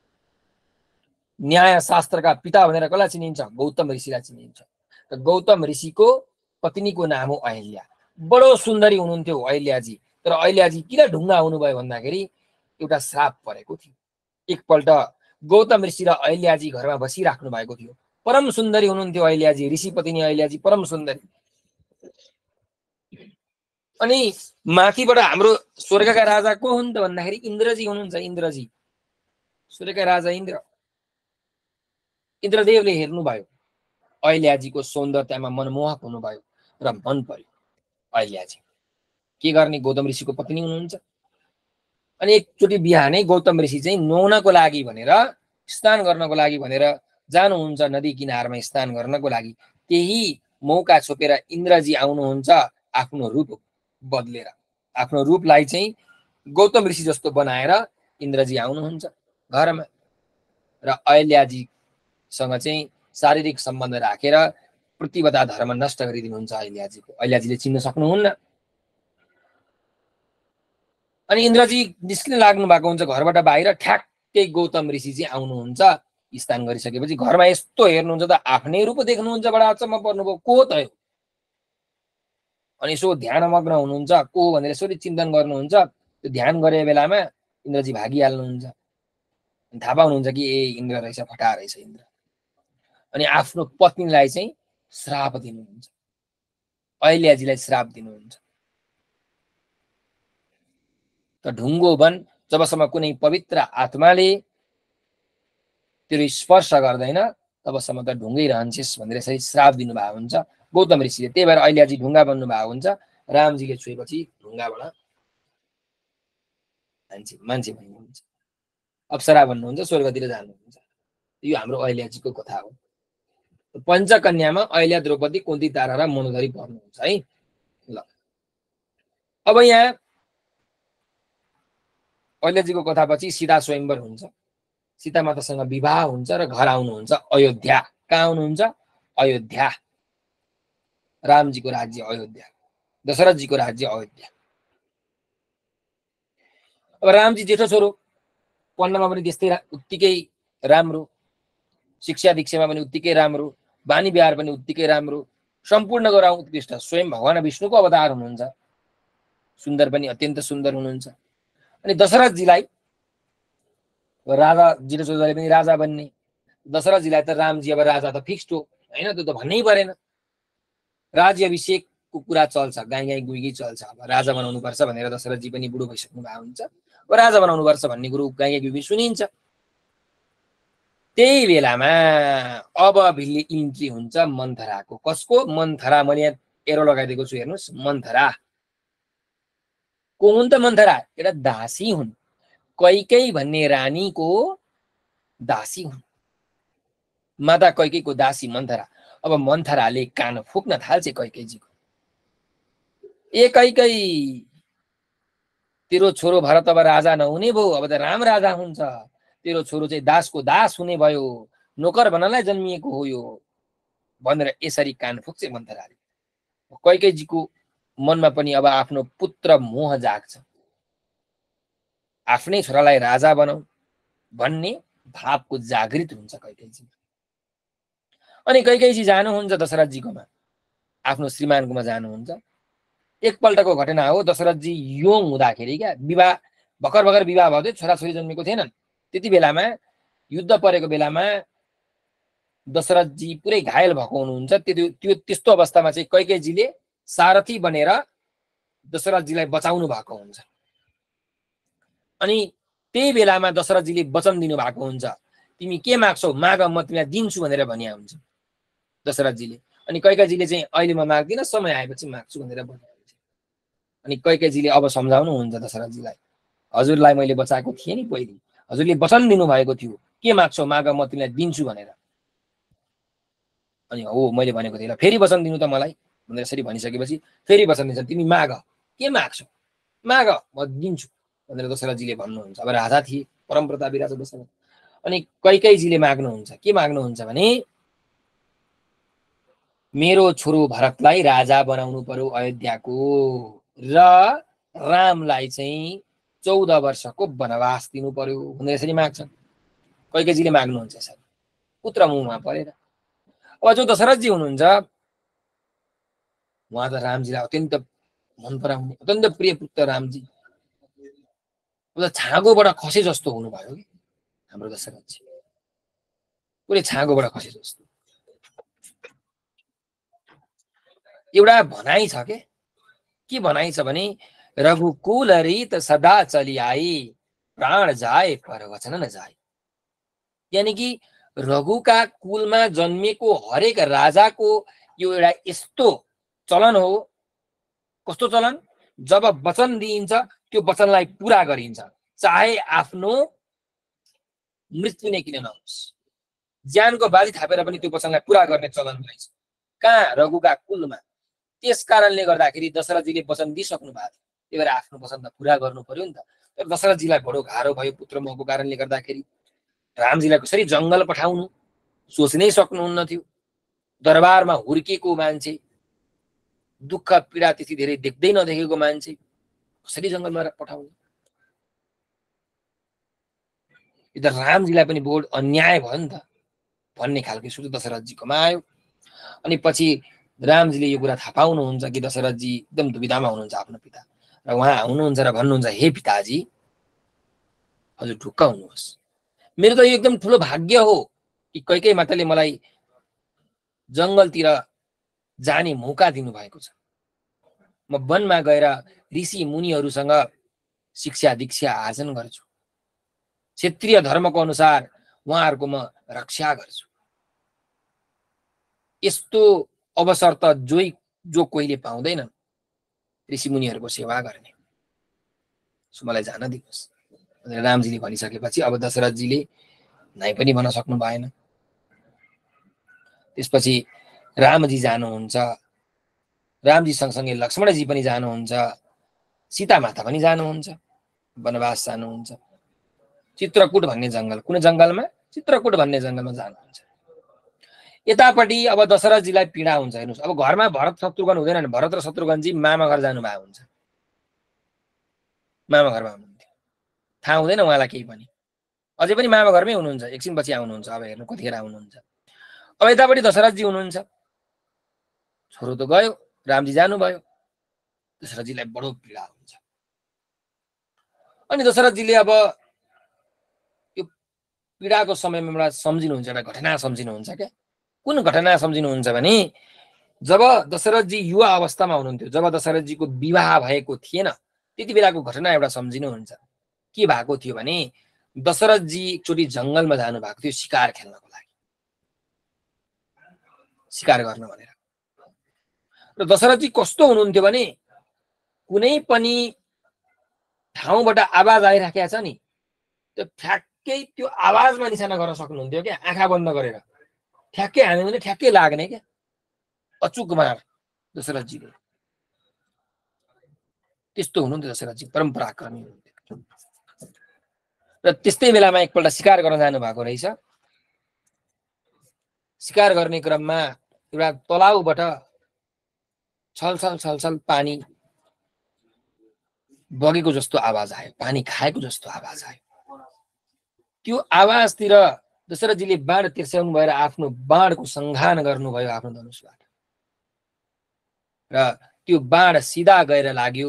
Speaker 1: न्याय शास्त्रका पिता भनेर कसलाई चिनिन्छ? गौतम ऋषिलाई चिनिन्छ। र गौतम ऋषिको पत्नीको नाम हो अहिल्या। बडो सुन्दरी हुनुहुन्थ्यो अहिल्याजी। तर अहिल्याजी किन ढुङ्गा आउनुभयो भन्दाखेरि एउटा श्राप परेको थियो। एकपल्ट गौतम ऋषि र अहिल्याजी घरमा बसिराख्नु भएको थियो। परम सुन्दरी हुनुहुन्थ्यो अहिल्याजी, ऋषि पत्नी अहिल्याजी परम सुन्दरी। अनि माथिबाट हाम्रो स्वर्गका राजा को हुन् त भन्दाखेरि इन्द्रजी हुनुहुन्छ। इन्द्रजी, स्वर्गका राजा इन्द्र। इन्द्रदेवले हेर्नुभयो, अहिल्याजीको सौन्दर्यमा मनमोहक हुनुभयो र मन पर्यो अहिल्याजी। के गर्ने, गौतम ऋषिको पत्नी हुनुहुन्छ। अनि एकचोटि बिहानै गौतम ऋषि चाहिँ नुहाउनको लागि भनेर, स्नान गर्नको लागि भनेर जानुहुन्छ नदी किनारमा स्नान गर्नको लागि। त्यही मौका छोपेर इन्द्रजी आउनुहुन्छ आफ्नो रूप बदलेर। आफ्नो रूपलाई चाहिँ गौतम ऋषि जस्तो बनाएर इन्द्रजी आउनुहुन्छ घरमा र अहिल्याजीसँग चाहिँ शारीरिक सम्बन्ध राखेर प्रतिवदा धर्म नष्ट गरिदिनुहुन्छ अहिल्याजीको। अहिल्याजीले चिन्न सक्नुहुन्न। अनि इन्द्रजी निस्किन लाग्नु भएको हुन्छ घरबाट बाहिर। ठ्याक्कै गौतम ऋषि चाहिँ आउनुहुन्छ। स्नान गरिसकेपछि घरमा यस्तो हेर्नुहुन्छ त आफ्नै रूप देख्नुहुन्छ। बडा अचम्म पर्नुभयो, को त हो? अनि यसो ध्यानमग्न हुनुहुन्छ, को भनेर यसरी चिन्तन गर्नुहुन्छ। त्यो ध्यान गरे बेलामा इन्द्रजी भागिहाल्नुहुन्छ। थाहा पाउनुहुन्छ कि ए इन्द्र रहेछ, फटा रहेछ इन्द्र। अनि आफ्नो पत्नीलाई चाहिँ श्राप दिनुहुन्छ, अहिल्याजीलाई श्राप दिनुहुन्छ। त ढुङ्गो वन जबसम्म कुनै पवित्र आत्माले तेरो स्पर्श गर्दैन तबसम्म त ढुङ्गै रहन्छस् भनेर यसरी श्राप दिनुभएको हुन्छ गौतम ऋषिले। त्यही भएर अहिल्याजी ढुङ्गा बन्नु भएको हुन्छ। रामजीले छुएपछि ढुङ्गाबाट मान्छे मान्छे बन्नुहुन्छ, अप्सरा बन्नुहुन्छ, स्वर्गतिर जानुहुन्छ। यो हाम्रो अहिल्याजीको कथा हो। पञ्चकन्यामा अहिल्या, द्रौपदी, कुन्ती, तारा र मन्दोदरी पर्नुहुन्छ है। ल अब यहाँ अहिल्याजीको कथापछि सीता स्वयम्वर हुन्छ। सीता मातासँग विवाह हुन्छ र घर आउनुहुन्छ अयोध्या। कहाँ आउनुहुन्छ? अयोध्या। रामजीको राज्य अयोध्या, दशरथजीको राज्य अयोध्या। अब रामजी जेठो छोरो, पढ्नमा पनि त्यस्तै उत्तिकै राम्रो, शिक्षा दीक्षामा पनि उत्तिकै राम्रो, बानी व्यवहार पनि उत्तिकै राम्रो, सम्पूर्ण कुरा उत्कृष्ट। स्वयं भगवान विष्णुको अवतार हुनुहुन्छ। सुन्दर पनि अत्यन्त सुन्दर हुनुहुन्छ। अनि दशरथजीलाई राजा, जेठो छोराले पनि राजा बन्ने। दशरथजीलाई त रामजी अब राजा त फिक्स्ड हो होइन, त्यो त भन्नै परेन। राज्याभिषेकको कुरा चल्छ, गाई गाई गुइगी चल्छ। अब राजा बनाउनुपर्छ भनेर दशरथजी पनि बुढो भइसक्नु भएको हुन्छ। अब राजा बनाउनुपर्छ भन्ने कुरो गाई गाई गुइगी सुनिन्छ। त्यही बेलामा अब भिल्ली इन्ट्री हुन्छ मन्थराको। कसको? मन्थरा। मैले यहाँ एरो लगाइदिएको छु, हेर्नुहोस्। मन्थरा को हुन् त? मन्थरा एउटा दासी हुन्। कैकेयी भन्ने रानीको दासी हुन्। माता कैकेयीको दासी मन्थरा। अब मन्थराले कान फुक्न थाल्छ कैकेयीजीको। ए कैकेयी, तेरो छोरो भरत अब राजा नहुने भयो, अब त राम राजा हुन्छ। तेरो छोरो चाहिँ दासको दास हुने भयो, नोकर भन्नलाई जन्मिएको हो यो भनेर यसरी कान फुक्छ मन्थराले। कैकेयीजीको मनमा पनि अब आफ्नो पुत्र मोह जाग्छ। आफ्नै छोरालाई राजा बनाऊ भन्ने भावको जागृत हुन्छ कैकेयीजी। अनि कैकेयीजी जानुहुन्छ दशरथजीकोमा, आफ्नो श्रीमानकोमा जानुहुन्छ। एकपल्टको घटना हो। दशरथजी योङ हुँदाखेरि क्या, विवाह भर्खर भर्खर विवाह भयो, छोराछोरी जन्मेको थिएनन्। त्यति बेलामा युद्ध परेको बेलामा दशरथजी पुरै घायल भएको हुनुहुन्छ। त्यो त्यो त्यस्तो अवस्थामा चाहिँ कैकेयीजीले सारथी बनेर दशरथजीलाई बचाउनु भएको हुन्छ। अनि त्यही बेलामा दशरथजीले वचन दिनु भएको हुन्छ, तिमी के माग्छौ माग, म तिमीलाई दिन्छु भनेर भनिया हुन्छ दशरथजीले। अनि कैकेयीजीले चाहिँ अहिले म माग्दिनँ, समय आएपछि माग्छु भनेर भनिया हुन्छ। अनि कैकेयीजीले अब सम्झाउनु हुन्छ दशरथजीलाई, हजुरलाई मैले बचाएको थिएँ नि पहिले, हजुरले वचन दिनुभएको थियो, के माग्छौ माग, म तिमीलाई दिन्छु भनेर। अनि हो मैले भनेको थिएँ, फेरि वचन दिनु त मलाई भनेर यसरी भनिसकेपछि फेरि वचन दिन्छ, तिमी माग, के माग्छौ माग, म दिन्छु भनेर दशरथजीले भन्नुहुन्छ। अब राजा थिए, परमप्रतापी राजा दशरथ। अनि कैकेयीजीले माग्नुहुन्छ, के माग्नुहुन्छ भने मेरो छोरो भरतलाई राजा बनाउनु पर्यो अयोध्याको, र रामलाई चाहिँ चौध वर्षको वनवास दिनु पर्यो भनेर यसरी माग्छन्। कैकेयीजीले माग्नुहुन्छ यसरी पुत्र मुखमा परेर। अब जो दशरथजी हुनुहुन्छ उहाँ त रामजीलाई अत्यन्त मन पराउने, अत्यन्त प्रिय पुत्र रामजी। छाँगोबाट खसे जस्तो हुनुभयो कि हाम्रो दशरथजी, पुरै छाँगोबाट खसे जस्तो। एउटा भनाइ छ के के भनाइ छ भने रघुकुल रीत सदा चली आई, प्राण जाए पर वचन न जाए। यानी कि रघुका कुलमा जन्मेको हरेक राजाको यो एउटा यस्तो चलन हो। कस्तो चलन? जब वचन दिइन्छ त्यो वचनलाई पूरा गरिन्छ, चाहे आफ्नो मृत्यु नै किन नहोस्, ज्यानको बाली थापेर पनि त्यो वचनलाई पूरा गर्ने चलन रहेछ कहाँ? रघुका कुलमा। त्यस कारणले गर्दाखेरि दशरथजीले वचन दिइसक्नु भएको थियो, त्यही भएर आफ्नो वचन त पूरा गर्नु पर्यो नि त। तर दशरथजीलाई बडो गाह्रो भयो पुत्र मोहको कारणले गर्दाखेरि। रामजीलाई कसरी जङ्गल पठाउनु सोच्नै सक्नुहुन्न थियो। दरबारमा हुर्किएको मान्छे, दुःख पीडा त्यति धेरै देख्दै नदेखेको मान्छे कसरी जङ्गलमा पठाउनु? यो त रामजीलाई पनि बडो अन्याय भयो नि त भन्ने खालको सुरु दशरथजीकोमा आयो। अनि पछि रामजीले यो कुरा थाहा पाउनुहुन्छ कि दशरथजी एकदम दुविधामा हुनुहुन्छ आफ्नो पिता, र उहाँ आउनुहुन्छ र भन्नुहुन्छ, हे पिताजी हजुर ढुक्क हुनुहोस्, मेरो त यो एकदम ठुलो भाग्य हो कि कैकेयी माताले मलाई जङ्गलतिर जाने मौका दिनुभएको छ। म वनमा गएर ऋषि मुनिहरूसँग शिक्षा दीक्षा आर्जन गर्छु, क्षेत्रीय धर्मको अनुसार उहाँहरूको म रक्षा गर्छु। यस्तो अवसर त जो जो कोहीले पाउँदैन ऋषि मुनिहरूको सेवा गर्ने, सो मलाई जान दिनुहोस् भनेर रामजीले भनिसकेपछि अब दशरथजीले नाइ पनि भन्न सक्नु भएन। त्यसपछि रामजी जानुहुन्छ, रामजी सँगसँगै लक्ष्मणजी पनि जानुहुन्छ, सीता माता पनि जानुहुन्छ, वनवास जानुहुन्छ। चित्रकूट भन्ने जङ्गल, कुन जङ्गलमा? चित्रकूट भन्ने जङ्गलमा जानुहुन्छ। यतापट्टि अब दशरथजीलाई पीडा हुन्छ। हेर्नुहोस्, अब घरमा भरत शत्रुघ्न हुँदैन, भरत र शत्रुघ्नजी मामा घर जानुभएको हुन्छ, मामा घरमा हुनुहुन्थ्यो, थाहा हुँदैन उहाँलाई केही पनि। अझै पनि मामा घरमै हुनुहुन्छ, एकछिन पछि आउनुहुन्छ, अब हेर्नु कतिखेर आउनुहुन्छ। अब यतापट्टि दशरथजी हुनुहुन्छ, छोरो त गयो, रामजी जानुभयो, दशरथजीलाई बडो पीडा हुन्छ। अनि दशरथजीले अब यो पीडाको समयमा एउटा सम्झिनुहुन्छ, एउटा घटना सम्झिनुहुन्छ। क्या कुन घटना सम्झिनुहुन्छ भने जब दशरथजी युवा अवस्थामा हुनुहुन्थ्यो, जब दशरथजीको विवाह भएको थिएन, त्यति बेलाको घटना एउटा सम्झिनुहुन्छ। के भएको थियो भने दशरथजी एकचोटि जङ्गलमा जानु भएको थियो शिकार खेल्नको लागि, शिकार गर्न भनेर। र दशरथजी कस्तो हुनुहुन्थ्यो भने कुनै पनि ठाउँबाट आवाज आइराखेको छ नि, त्यो ठ्याक्कै त्यो आवाजमा निशाना गर्न सक्नुहुन्थ्यो क्या, आँखा बन्द गरेर ठ्याक्कै हान्यो भने ठ्याक्कै लाग्ने क्या, अचुक मार दशरथजीले। त्यस्तो हुनुहुन्थ्यो दशरथजी, परम पराक्रमी हुनुहुन्थ्यो। र त्यस्तै बेलामा एकपल्ट शिकार गर्न जानुभएको रहेछ। शिकार गर्ने क्रममा एउटा तलाउबाट छलछल छलछल पानी बगेको जस्तो आवाज आयो, पानी खाएको जस्तो आवाज आयो। त्यो आवाजतिर दशरथजीले बाण तिर्स्याउनु भएर आफ्नो बाणको संघान गर्नुभयो आफ्नो धनुषबाट, र त्यो बाण सिधा गएर लाग्यो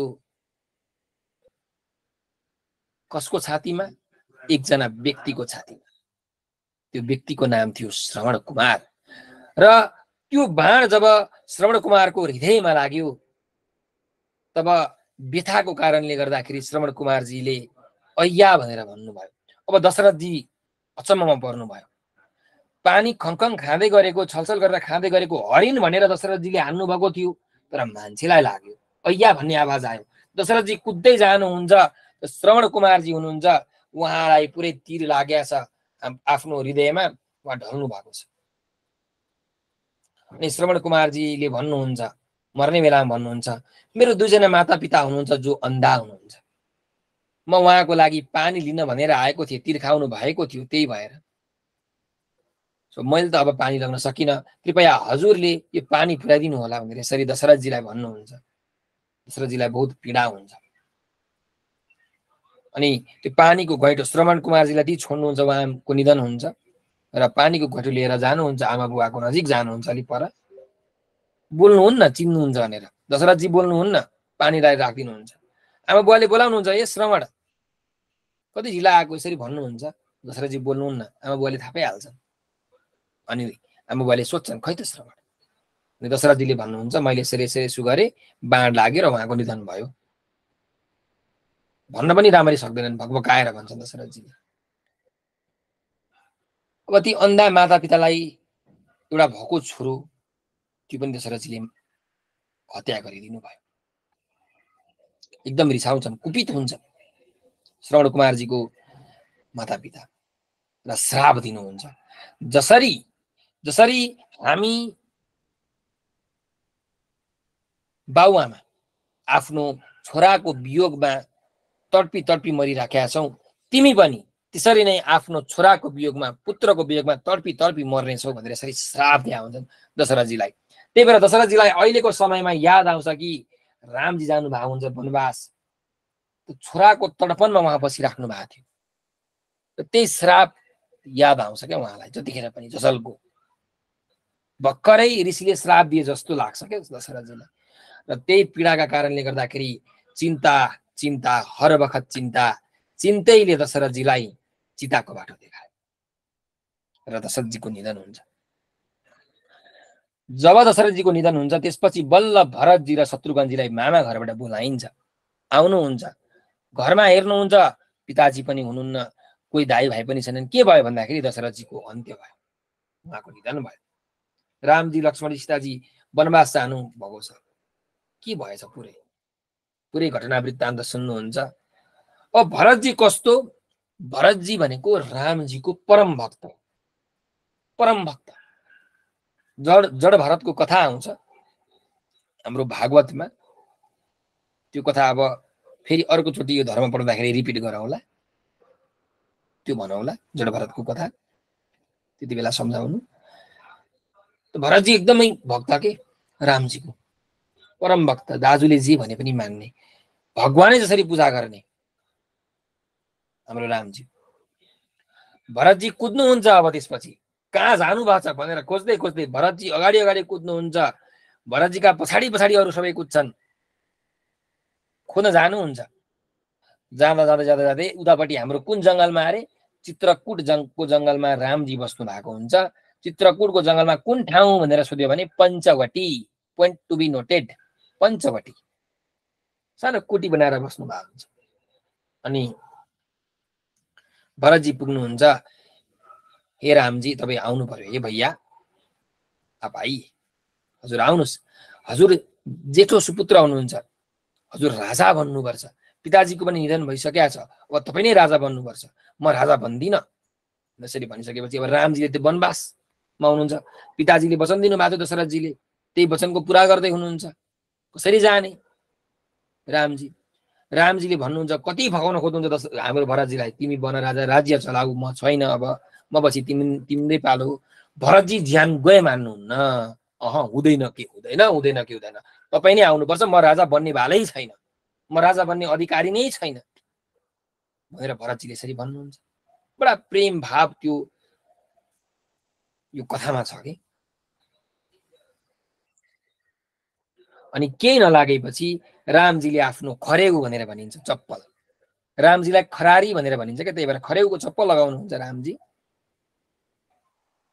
Speaker 1: कसको छातीमा? एकजना व्यक्तिको छातीमा। त्यो व्यक्तिको नाम थियो श्रवण कुमार। र त्यो बाण जब श्रवण कुमारको हृदयमा लाग्यो तब व्यथाको कारणले गर्दाखेरि श्रवण कुमारजीले अय्या भनेर भन्नुभयो। अब दशरथजी अचम्ममा पर्नुभयो। पानी खङखङ खाँदै गरेको, छलछल गरेर खाँदै गरेको हरिण भनेर दशरथजीले हान्नु भएको थियो, तर मान्छेलाई लाग्यो, अय्या भन्ने आवाज आयो। दशरथजी कुद्दै जानुहुन्छ, श्रवण कुमारजी हुनुहुन्छ, उहाँलाई पुरै तीर लागेको छ आफ्नो हृदयमा, उहाँ ढल्नु भएको छ। अनि श्रवण कुमारजीले भन्नुहुन्छ, मर्ने बेलामा भन्नुहुन्छ, मेरो दुईजना माता पिता हुनुहुन्छ जो अन्धा हुनुहुन्छ, म उहाँको लागि पानी लिन भनेर आएको थिएँ, तीर खाउनु भएको थियो, त्यही भएर सो मैले त अब पानी लाग्न सकिनँ, कृपया हजुरले यो पानी पुर्याइदिनु होला भनेर यसरी दशरथजीलाई भन्नुहुन्छ। दशरथजीलाई बहुत पीडा हुन्छ। अनि त्यो पानीको घैँटो श्रवण कुमारजीलाई ती छोड्नुहुन्छ, उहाँको निधन हुन्छ र पानीको घैँटो लिएर जानुहुन्छ, आमा बुवाको नजिक जानुहुन्छ, अलिक पर बोल्नुहुन्न, चिन्नुहुन्छ भनेर दशरथजी बोल्नुहुन्न, पानीलाई राखिदिनुहुन्छ। आमा बुवाले बोलाउनुहुन्छ, ए श्रवण कति ढिला आएको, यसरी भन्नुहुन्छ। दशरथजी बोल्नुहुन्न, आमा बुवाले थाहा पाइहाल्छन्। अनि आमा बुवाले सोध्छन्, खै त श्रवण? अनि दशरथजीले भन्नुहुन्छ, मैले यसरी यसरी यसो गरेँ, बाण लाग्यो र उहाँको निधन भयो। भन्न पनि राम्ररी सक्दैनन्, भकभकाएर भन्छन् दशरथजीले। अब ती अन्धा माता पितालाई एउटा भएको छोरो, त्यो पनि दशरथजीले हत्या गरिदिनु भयो। एकदम रिसाउँछन्, कुपित हुन्छन् श्रवण कुमारजीको माता पिता र श्राप दिनुहुन्छ। जसरी जसरी हामी बाउआमा आफ्नो छोराको वियोगमा तडपी तडपी मरिराखेका छौँ, तिमी पनि त्यसरी नै आफ्नो छोराको वियोगमा, पुत्रको वियोगमा तडपी तडपी मर्नेछौ भनेर यसरी श्राप दिया हुन्छन् दशरथजीलाई। त्यही भएर दशरथजीलाई अहिलेको समयमा याद आउँछ कि रामजी जानु भएको हुन्छ वनवास, छोराको तडपनमा उहाँ बसिराख्नु भएको थियो, त्यही श्राप याद आउँछ क्या उहाँलाई जतिखेर पनि। जसलको भर्खरै ऋषिले श्राप दिए जस्तो लाग्छ क्या दशरथजीलाई। र त्यही पीडाका कारणले गर्दाखेरि चिन्ता चिन्ता हर बखत चिन्ता चिन्तैले दशरथजीलाई चिताको बाटो देखायो र दशरथजीको निधन हुन्छ। जब दशरथजीको निधन हुन्छ त्यसपछि बल्ल भरतजी र शत्रुघ्नजीलाई मामा घरबाट बोलाइन्छ, आउनुहुन्छ, घरमा हेर्नुहुन्छ, पिताजी पनि हुनुहुन्न, कोही दाइ भाइ पनि छैनन्। के भयो भन्दाखेरि दशरथजीको अन्त्य भयो, उहाँको निधन भयो। रामजी लक्ष्मण सीताजी वनवास जानु भएको छ, के भएछ पुरै पुरै घटना वृत्तान्त सुन्नुहुन्छ। अब भरतजी कस्तो? भरतजी भनेको रामजीको परम भक्त, परम भक्त। जड जड भरतको कथा आउँछ हाम्रो भागवतमा, त्यो कथा अब फेरि अर्कोचोटि यो धर्म पढ्दाखेरि रिपिट गरौँला, त्यो भनौँला जड भरतको कथा, त्यति बेला सम्झाउनु। भरतजी एकदमै भक्त के रामजीको, परम भक्त, दाजुले जे भने पनि मान्ने, भगवानै जसरी पूजा गर्ने हाम्रो रामजी। भरतजी कुद्नुहुन्छ, अब त्यसपछि कहाँ जानु भएको छ भनेर खोज्दै खोज्दै भरतजी अगाडि अगाडि कुद्नुहुन्छ, भरतजीका पछाडि पछाडि अरू सबै कुद्छन्, खोज्न जानुहुन्छ। जाँदा जाँदै जाँदा जाँदै उतापट्टि हाम्रो कुन जङ्गलमा अरे चित्रकूट जङ्गको जङ्गलमा रामजी बस्नु भएको हुन्छ। चित्रकूटको जङ्गलमा कुन ठाउँ भनेर सोध्यो भने Panchavati, point to be noted, Panchavati, सानो कुटी बनाएर बस्नु भएको हुन्छ। अनि भरतजी पुग्नुहुन्छ, हे रामजी तपाईँ आउनु पर्यो, हे भैया भाइ हजुर आउनुहोस्, हजुर जेठो सुपुत्र हुनुहुन्छ, हजुर राजा बन्नुपर्छ, पिताजीको पनि निधन भइसकेको छ, अब तपाईँ नै राजा बन्नुपर्छ, म राजा भन्दिनँ। यसरी भनिसकेपछि अब रामजीले त्यो वनवासमा हुनुहुन्छ, पिताजीले वचन दिनुभएको थियो दशरथजीले, त्यही वचनको पुरा गर्दै हुनुहुन्छ। कसरी जाने रामजी? रामजीले भन्नुहुन्छ, कति भगाउन खोज्नुहुन्छ दश हाम्रो भरतजीलाई, तिमी बन राजा, राज्य चलाऊ, म छैन, अब म पछि तिमी तिमीले पालो। भरतजी ज्यान गए मान्नुहुन्न, अह हुँदैन के हुँदैन, हुँदैन के हुँदैन, तपाईँ नै आउनुपर्छ, म राजा बन्ने भालै छैन, म राजा बन्ने अधिकारी नै छैन भनेर भरतजीले यसरी भन्नुहुन्छ। बडा प्रेम भाव त्यो यो कथामा छ कि। अनि केही नलागेपछि रामजीले आफ्नो खरेउ भनेर भनिन्छ चप्पल, रामजीलाई खरारी भनेर भनिन्छ क्या, त्यही भएर खरेउको चप्पल लगाउनुहुन्छ रामजी।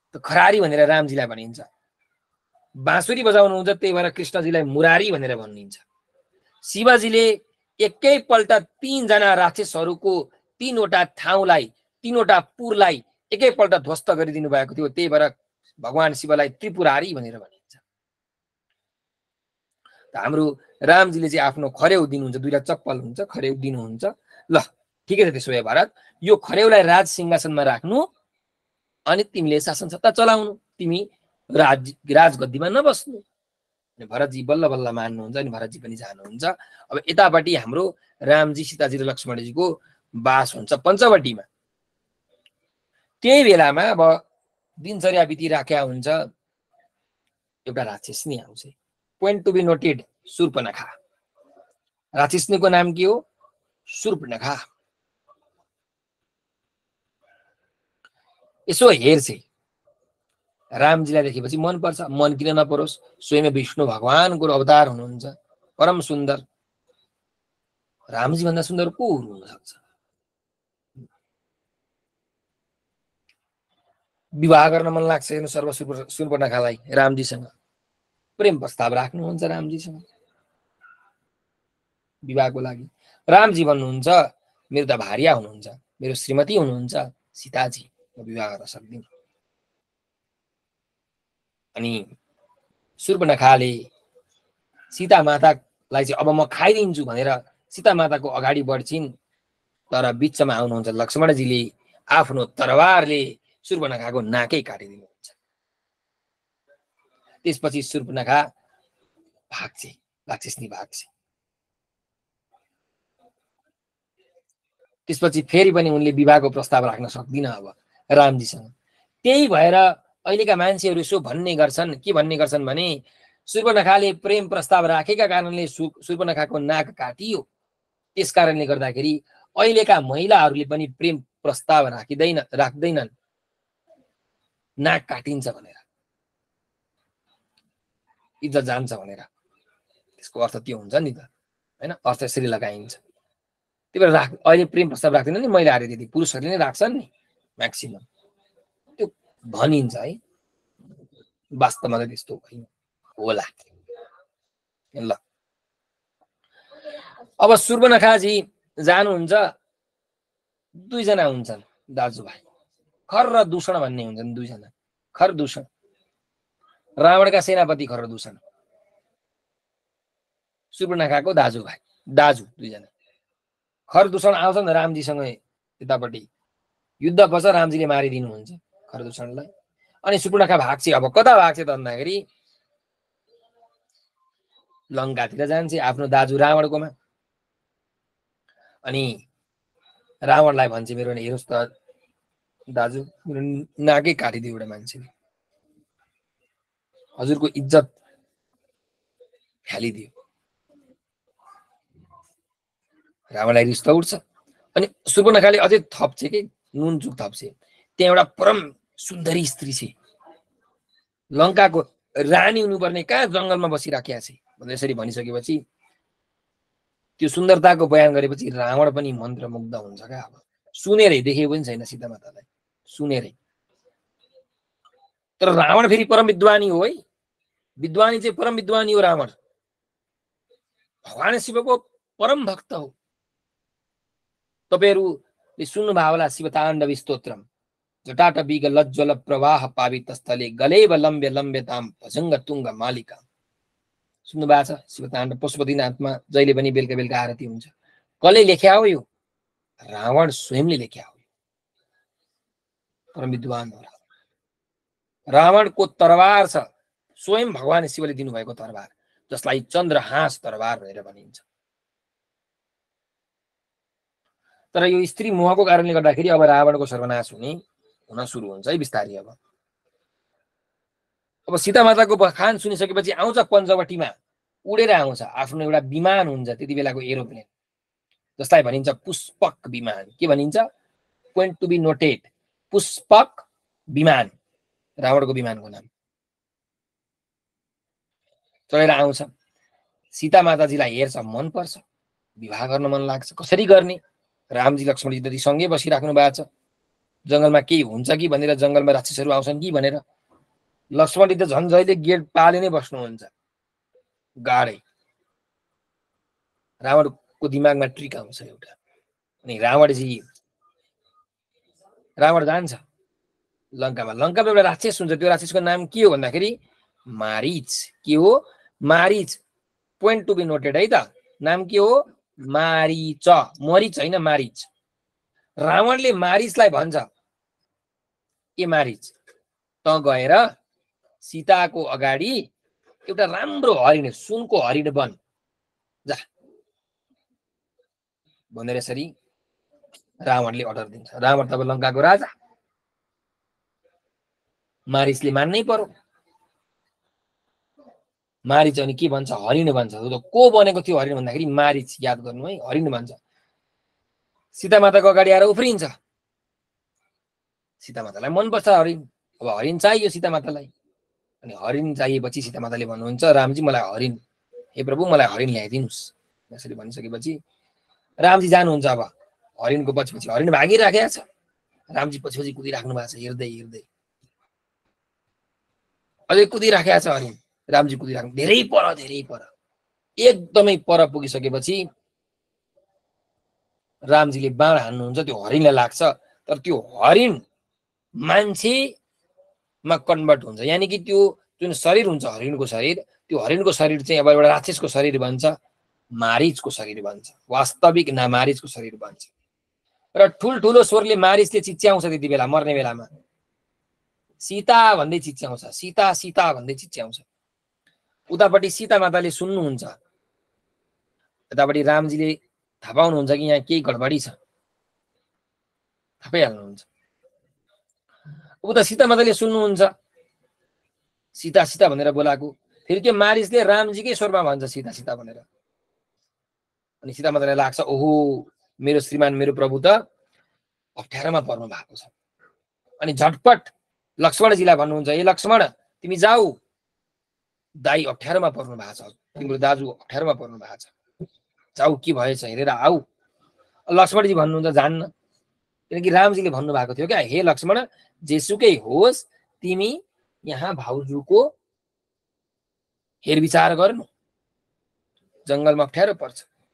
Speaker 1: त खरारी भनेर रामजीलाई भनिन्छ। बाँसुरी बजाउनुहुन्छ त्यही भएर कृष्णजीलाई मुरारी भनेर भनिन्छ। शिवजीले एकैपल्ट तीनजना राक्षसहरूको तीनवटा ठाउँलाई तीनवटा पुरलाई एकैपल्ट ध्वस्त गरिदिनु भएको थियो, त्यही भएर भगवान शिवलाई त्रिपुरारी भनेर भनिन्छ। हाम्रो रामजीले चाहिँ आफ्नो खरेउ दिनुहुन्छ, दुईटा चप्पल हुन्छ, खरेउ दिनुहुन्छ। ल ठिकै छ, त्यसो भए भरत यो खरेउलाई राज सिंहासनमा राख्नु अनि तिमीले शासन सत्ता चलाउनु, तिमी राज राजगद्दीमा नबस्नु। भरतजी बल्ल बल्ल मान्नुहुन्छ अनि भरतजी पनि जानुहुन्छ। अब यतापट्टि हाम्रो रामजी सीताजी र लक्ष्मणजीको बास हुन्छ पञ्चवटीमा। त्यही बेलामा अब दिनचर्या बितिराखेका हुन्छ, एउटा राक्षसनी आउँछ। Point to be noted, Shurpanakha. राक्षसनीको नाम के हो? शूर्पणखा। यसो हेर्छ, रामजीलाई देखेपछि मन पर्छ, मन किन नपरोस्, स्वयं विष्णु भगवानको अवतार हुनुहुन्छ, परम सुन्दर। रामजी भन्दा सुन्दर को हुन सक्छ? विवाह गर्न मन लाग्छ हेर्नु सर्व शूर्पणखालाई रामजीसँग। प्रेम प्रस्ताव राख्नुहुन्छ रामजीसँग विवाहको लागि। रामजी भन्नुहुन्छ मेरो त भार्या हुनुहुन्छ, मेरो श्रीमती हुनुहुन्छ सीताजी, म विवाह गर्न सक्दिनँ। अनि शूर्पणखाले सीता मातालाई चाहिँ अब म खाइदिन्छु भनेर सीता माताको अगाडि बढ्छिन्, तर बिचमा आउनुहुन्छ लक्ष्मणजीले आफ्नो तरवारले शूर्पणखाको नाकै काटिदिनुहुन्छ। त्यसपछि शूर्पणखा भाग्छ, राक्षसनी भाग्छ। त्यसपछि फेरि पनि उनले विवाहको प्रस्ताव राख्न सक्दिन अब रामजीसँग। त्यही भएर अहिलेका मान्छेहरू यसो भन्ने गर्छन्, के भन्ने गर्छन् भने शूर्पणखाले प्रेम प्रस्ताव राखेका कारणले शूर्पणखाको नाक काटियो, त्यस कारणले गर्दाखेरि अहिलेका महिलाहरूले पनि प्रेम प्रस्ताव राखिदैन राख्दैनन्, नाक काटिन्छ भनेर, इज्जत जान्छ भनेर। त्यसको अर्थ त्यो हुन्छ नि त, हैन? अर्थ यसरी लगाइन्छ। त्यही भएर राख अहिले प्रेम प्रस्ताव राख्दैन नि महिलाहरूले, त्यति पुरुषहरूले नै राख्छन् नि म्याक्सिमम, त्यो भनिन्छ है। वास्तवमा त त्यस्तो होइन होला। ल अब शूर्पणखाजी जानुहुन्छ, दुईजना हुन्छन् दाजुभाइ, खर र दूषण भन्ने हुन्छन् दुईजना। खर दूषण, रावणका सेनापति खर दूषण, शूर्पणखाको दाजुभाइ, दाजु दुईजना। खर दूषण आउँछन् रामजीसँग, यतापट्टि युद्ध पर्छ, रामजीले मारिदिनुहुन्छ खर दूषणलाई। अनि शूर्पणखा भाग्छ। अब कता भाग्छ त भन्दाखेरि लङ्कातिर जान्छ आफ्नो दाजु रावणकोमा। अनि रावणलाई भन्छ मेरो हेरोस् त दाजु, मेरो नाकै काटिदियो एउटा मान्छेले, हजुरको इज्जत फ्यालिदियो। रावणलाई रिस त उठ्छ। अनि शूर्पणखाले अझै थप्छ कि नुन चुक थप्छ, त्यहाँ एउटा परम सुन्दरी स्त्री छ, लङ्काको रानी हुनुपर्ने, कहाँ जङ्गलमा बसिराखेका छ भनेर यसरी भनिसकेपछि त्यो सुन्दरताको बयान गरेपछि रावण पनि मन्त्रमुग्ध हुन्छ क्या। अब सुनेरै, देखेको पनि छैन सीता मातालाई, सुनेरै। तर रावण फेरि परम विद्वानी हो है, विद्वानी चाहिँ परम विद्वानी हो रावण, भगवान शिवको परम भक्त हो। तपाईहरुले सुन्नुभयो होला शिवताण्डव स्तोत्रम, जटाटवीग लज्जल प्रवाह पावित स्थले गलेब लम्बे लम्बेताम भजङ्ग तुङ्ग मालिका। सुन्नुभएको छ शिवताण्डव? पशुपतिनाथमा जहिले पनि बेलुका बेलुका आरती हुन्छ। कसले लेख्या हो यो? रावण स्वयंले लेख्या हो। परम विद्वान हो रावणको तरवार छ, स्वयं भगवान शिवले दिनुभएको तरवार, जसलाई चन्द्रहास तरवार भनेर भनिन्छ। तर यो स्त्री मोहको कारणले गर्दाखेरि अब रावणको सर्वनाश हुने हुन सुरु हुन्छ है बिस्तारै। अब अब सीता माताको बखान सुनिसकेपछि आउँछ पञ्चवटीमा, उडेर आउँछ, आफ्नो एउटा विमान हुन्छ त्यति बेलाको एरोप्लेन, जसलाई भनिन्छ पुष्पक विमान। के भनिन्छ? Point to be noted, Pushpak Viman, रावणको विमानको नाम। चढेर आउँछ, सीता माताजीलाई हेर्छ, मन पर्छ, विवाह गर्न मन लाग्छ। कसरी गर्ने? रामजी लक्ष्मणजी त सँगै बसिराख्नु भएको छ, जङ्गलमा केही हुन्छ कि भनेर, जङ्गलमा राक्षसहरू आउँछन् कि भनेर। लक्ष्मणले त झन् जहिले गेट पाले नै बस्नुहुन्छ गाडै। रावणको दिमागमा ट्रिक आउँछ एउटा, अनि रावणजी रावण जान्छ लङ्कामा। लङ्कामा एउटा राक्षस हुन्छ, त्यो राक्षसको नाम के हो भन्दाखेरि मारिच। के हो? Maricha. Point to be noted है त, नाम के हो? मारिच। मरिच होइन, मारिच। रावणले मारिचलाई भन्छ, ए मारिच, त गएर सीताको अगाडि एउटा राम्रो हरिण, सुनको हरिण बन जा भनेर यसरी रावणले अर्डर दिन्छ। रावण तब लङ्काको राजा, मारिचले मान्नै पर्यो। मारिच अनि के भन्छ? हरिण भन्छ। को बनेको थियो हरिण भन्दाखेरि मारिच, याद गर्नु है, हरिण भन्छ। सीतामाताको अगाडि आएर उफ्रिन्छ। सीतामातालाई मनपर्छ हरिण, अब हरिण चाहियो सीतामातालाई। अनि हरिण चाहिएपछि सीतामाताले भन्नुहुन्छ, रामजी मलाई हरिण, हे प्रभु मलाई हरिण ल्याइदिनुहोस्। यसरी भनिसकेपछि रामजी जानुहुन्छ। अब हरिणको पछि पछि हरिण भागिराखेको छ, रामजी पछि पछि कुदिराख्नु भएको छ, हेर्दै हेर्दै अझै कुदिराखेको छ हरिण। रामजी कुदिराख्नु धेरै पर धेरै पर, एकदमै पर पुगिसकेपछि रामजीले बाण हान्नुहुन्छ, त्यो हरिणलाई लाग्छ। तर त्यो हरिण मान्छेमा कन्भर्ट हुन्छ, यानि कि त्यो जुन शरीर हुन्छ हरिणको शरीर, त्यो हरिणको शरीर चाहिँ अब एउटा राक्षसको शरीर बन्छ, मारिचको शरीर बन्छ, वास्तविक ना मारिचको शरीर बन्छ। र ठुल्ठुलो स्वरले मारिचले चिच्याउँछ त्यति बेला, मर्ने बेलामा सीता भन्दै चिच्याउँछ, सीता सीता भन्दै चिच्याउँछ। उतापट्टि सीता माताले सुन्नुहुन्छ, यतापट्टि रामजीले थाहा पाउनुहुन्छ कि यहाँ केही गडबडी छ, थाहा पाइहाल्नुहुन्छ। उता सीता माताले सुन्नुहुन्छ सीता सीता भनेर बोलाएको, फेरि त्यो मारिचले रामजीकै स्वरमा भन्छ सीता सीता भनेर। अनि सीता मातालाई लाग्छ, ओहो मेरो श्रीमान मेरो प्रभु त अप्ठ्यारोमा पर्नु भएको छ। अनि झटपट लक्ष्मणजीलाई भन्नुहुन्छ, ए लक्ष्मण तिमी जाऊ, दाई अप्ठ्यारोमा पर्नु भएको छ, तिम्रो दाजु अप्ठ्यारोमा पर्नु भएको छ, जाऊ के भएछ हेरेर आऊ। लक्ष्मणजी भन्नुहुन्छ जान्न, किनकि रामजीले भन्नुभएको थियो क्या, हे लक्ष्मण जेसुकै होस् तिमी यहाँ भाउजूको हेरविचार गर्नु, जङ्गलमा अप्ठ्यारो पर्छ।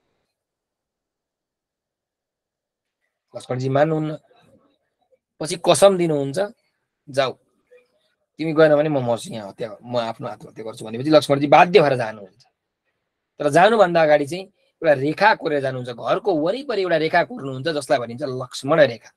Speaker 1: लक्ष्मणजी मान्नुहुन्न, पछि कसम दिनुहुन्छ, जाऊ तिमी गएन भने म मर्छु यहाँ, हत्या म आफ्नो आत्महत्या गर्छु भनेपछि लक्ष्मणजी बाध्य भएर जानुहुन्छ। तर जानुभन्दा अगाडि चाहिँ एउटा रेखा कोरेर जानुहुन्छ, घरको वरिपरि एउटा रेखा कोर्नुहुन्छ जसलाई भनिन्छ लक्ष्मण रेखा।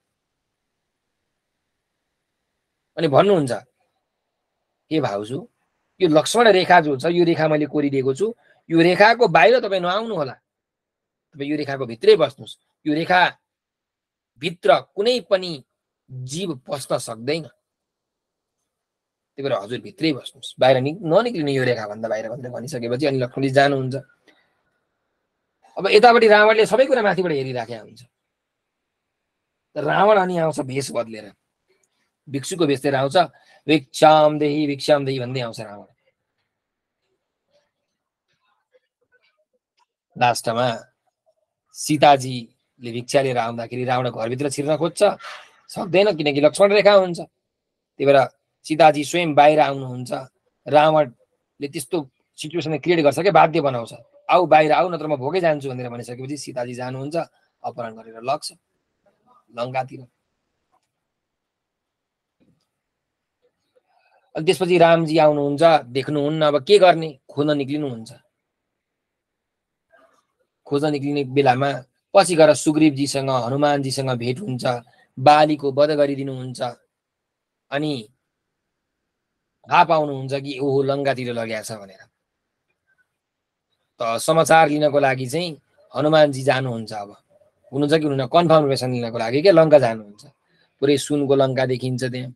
Speaker 1: अनि भन्नुहुन्छ, हे भाउजू यो लक्ष्मण रेखा जो छ यो रेखा मैले कोरिदिएको छु, यो रेखाको बाहिर तपाईँ नआउनु होला, तपाईँ यो रेखाको भित्रै बस्नुहोस्, यो रेखा भित्र कुनै पनि जीव पस्न सक्दैन, त्यही भएर हजुर भित्रै बस्नुहोस्, बाहिर ननिक्लिनु यो रेखा भन्दा बाहिर भनेर भनिसकेपछि अनि लक्ष्मणजी जानुहुन्छ। अब यतापट्टि रावणले सबै कुरा माथिबाट हेरिराखेका हुन्छ। रावण अनि आउँछ भेष बदलेर, भिक्षुको भेष लिएर आउँछ, भिक्षाम देही भिक्षाम देही भन्दै आउँछ रावण। लास्टमा सीताजीले भिक्षा लिएर आउँदाखेरि रावण घरभित्र छिर्न खोज्छ, सक्दैन किनकि लक्ष्मण रेखा हुन्छ। त्यही भएर सीताजी स्वयं बाहिर आउनुहुन्छ, रावणले त्यस्तो सिचुएसन क्रिएट गर्छ क्या, बाध्य बनाउँछ, आऊ बाहिर आऊ नत्र म भोकै जान्छु भनेर भनिसकेपछि सीताजी जानुहुन्छ, अपहरण गरेर लग्छ लङ्कातिर। अनि त्यसपछि रामजी आउनुहुन्छ, देख्नुहुन्न अब के गर्ने, खोज्न निक्लिनुहुन्छ। खोज्न निक्लिने बेलामा पछि गएर सुग्रीवजीसँग हनुमानजीसँग भेट हुन्छ, बालीको वध गरिदिनुहुन्छ। अनि थाहा पाउनुहुन्छ कि ओहो लङ्कातिर लगेको छ भनेर। त समाचार लिनको लागि चाहिँ हनुमानजी जानुहुन्छ, अब हुनुहुन्छ कि हुनुहुन्न कन्फर्मेसन लिनको लागि के लङ्का जानुहुन्छ। पुरै सुनको लङ्का देखिन्छ त्यहाँ।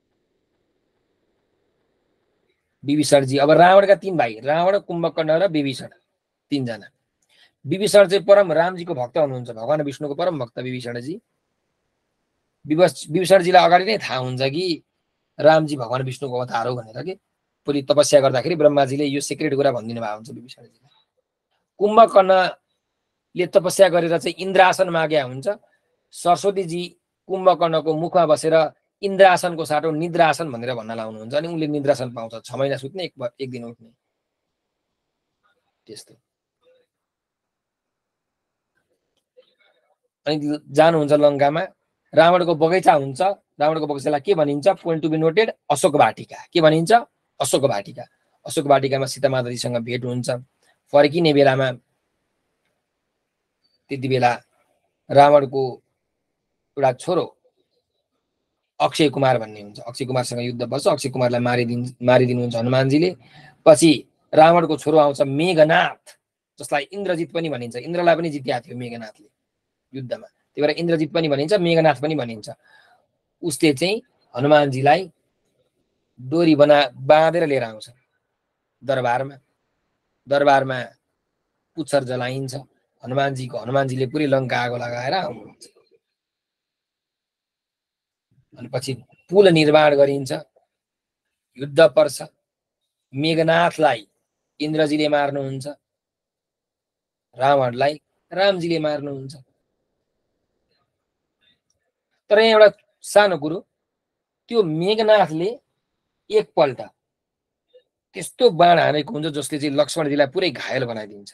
Speaker 1: विभीषणजी, अब रावणका तीन भाइ, रावण कुम्भकर्ण र विभीषण, तीनजना। विभीषण चाहिँ परम रामजीको भक्त हुनुहुन्छ, भगवान विष्णुको परम भक्त विभीषणजी। विभीषणजीलाई अगाडि नै थाहा हुन्छ कि रामजी भगवान विष्णुको अवतार हो भनेर के, पुरी तपस्या गर्दाखेरि ब्रह्माजीले यो सिक्रेट कुरा भनिदिनु भएको हुन्छ विभीषणजीलाई। कुम्भकर्णले तपस्या गरेर चाहिँ इन्द्रासन मागेका हुन्छ, सरस्वतीजी कुम्भकर्णको मुखमा बसेर इन्द्रासनको साटो निद्रासन भनेर भन्न लाउनुहुन्छ अनि उनले निद्रासन पाउँछ, छ महिना सुत्ने एक एक दिन उठ्ने, त्यस्तो। अनि जानुहुन्छ लङ्कामा, रावणको बगैँचा हुन्छ, रावणको बगैँचालाई के भनिन्छ, point to be noted, Ashok Vatika. के भनिन्छ, अशोक वाटिका। अशोक वाटिकामा सीता माताजीसँग भेट हुन्छ। फर्किने बेलामा त्यति बेला रावणको एउटा छोरो अक्षय कुमार भन्ने हुन्छ, अक्षय कुमारसँग युद्ध पर्छ, अक्षय कुमारलाई मारिदिनु मारिदिनुहुन्छ हनुमानजीले। पछि रावणको छोरो आउँछ मेघनाथ, जसलाई इन्द्रजित पनि भनिन्छ, इन्द्रलाई पनि जित्या थियो मेघनाथले युद्धमा, त्यही भएर इन्द्रजित पनि भनिन्छ, मेघनाथ पनि भनिन्छ। उसले चाहिँ हनुमानजीलाई डोरी बना बाँधेर लिएर आउँछ दरबारमा। दरबारमा पुच्छर जलाइन्छ हनुमानजीको, हनुमानजीले पुरै लङ्का आगो लगाएर आउनुहुन्छ। अनि पछि पुल निर्माण गरिन्छ, युद्ध पर्छ, मेघनाथलाई इन्द्रजीले मार्नुहुन्छ, रावणलाई रामजीले मार्नुहुन्छ। तर एउटा सानो कुरो, त्यो मेघनाथले एकपल्ट त्यस्तो बाण हानेको हुन्छ जसले चाहिँ लक्ष्मणजीलाई पुरै घायल बनाइदिन्छ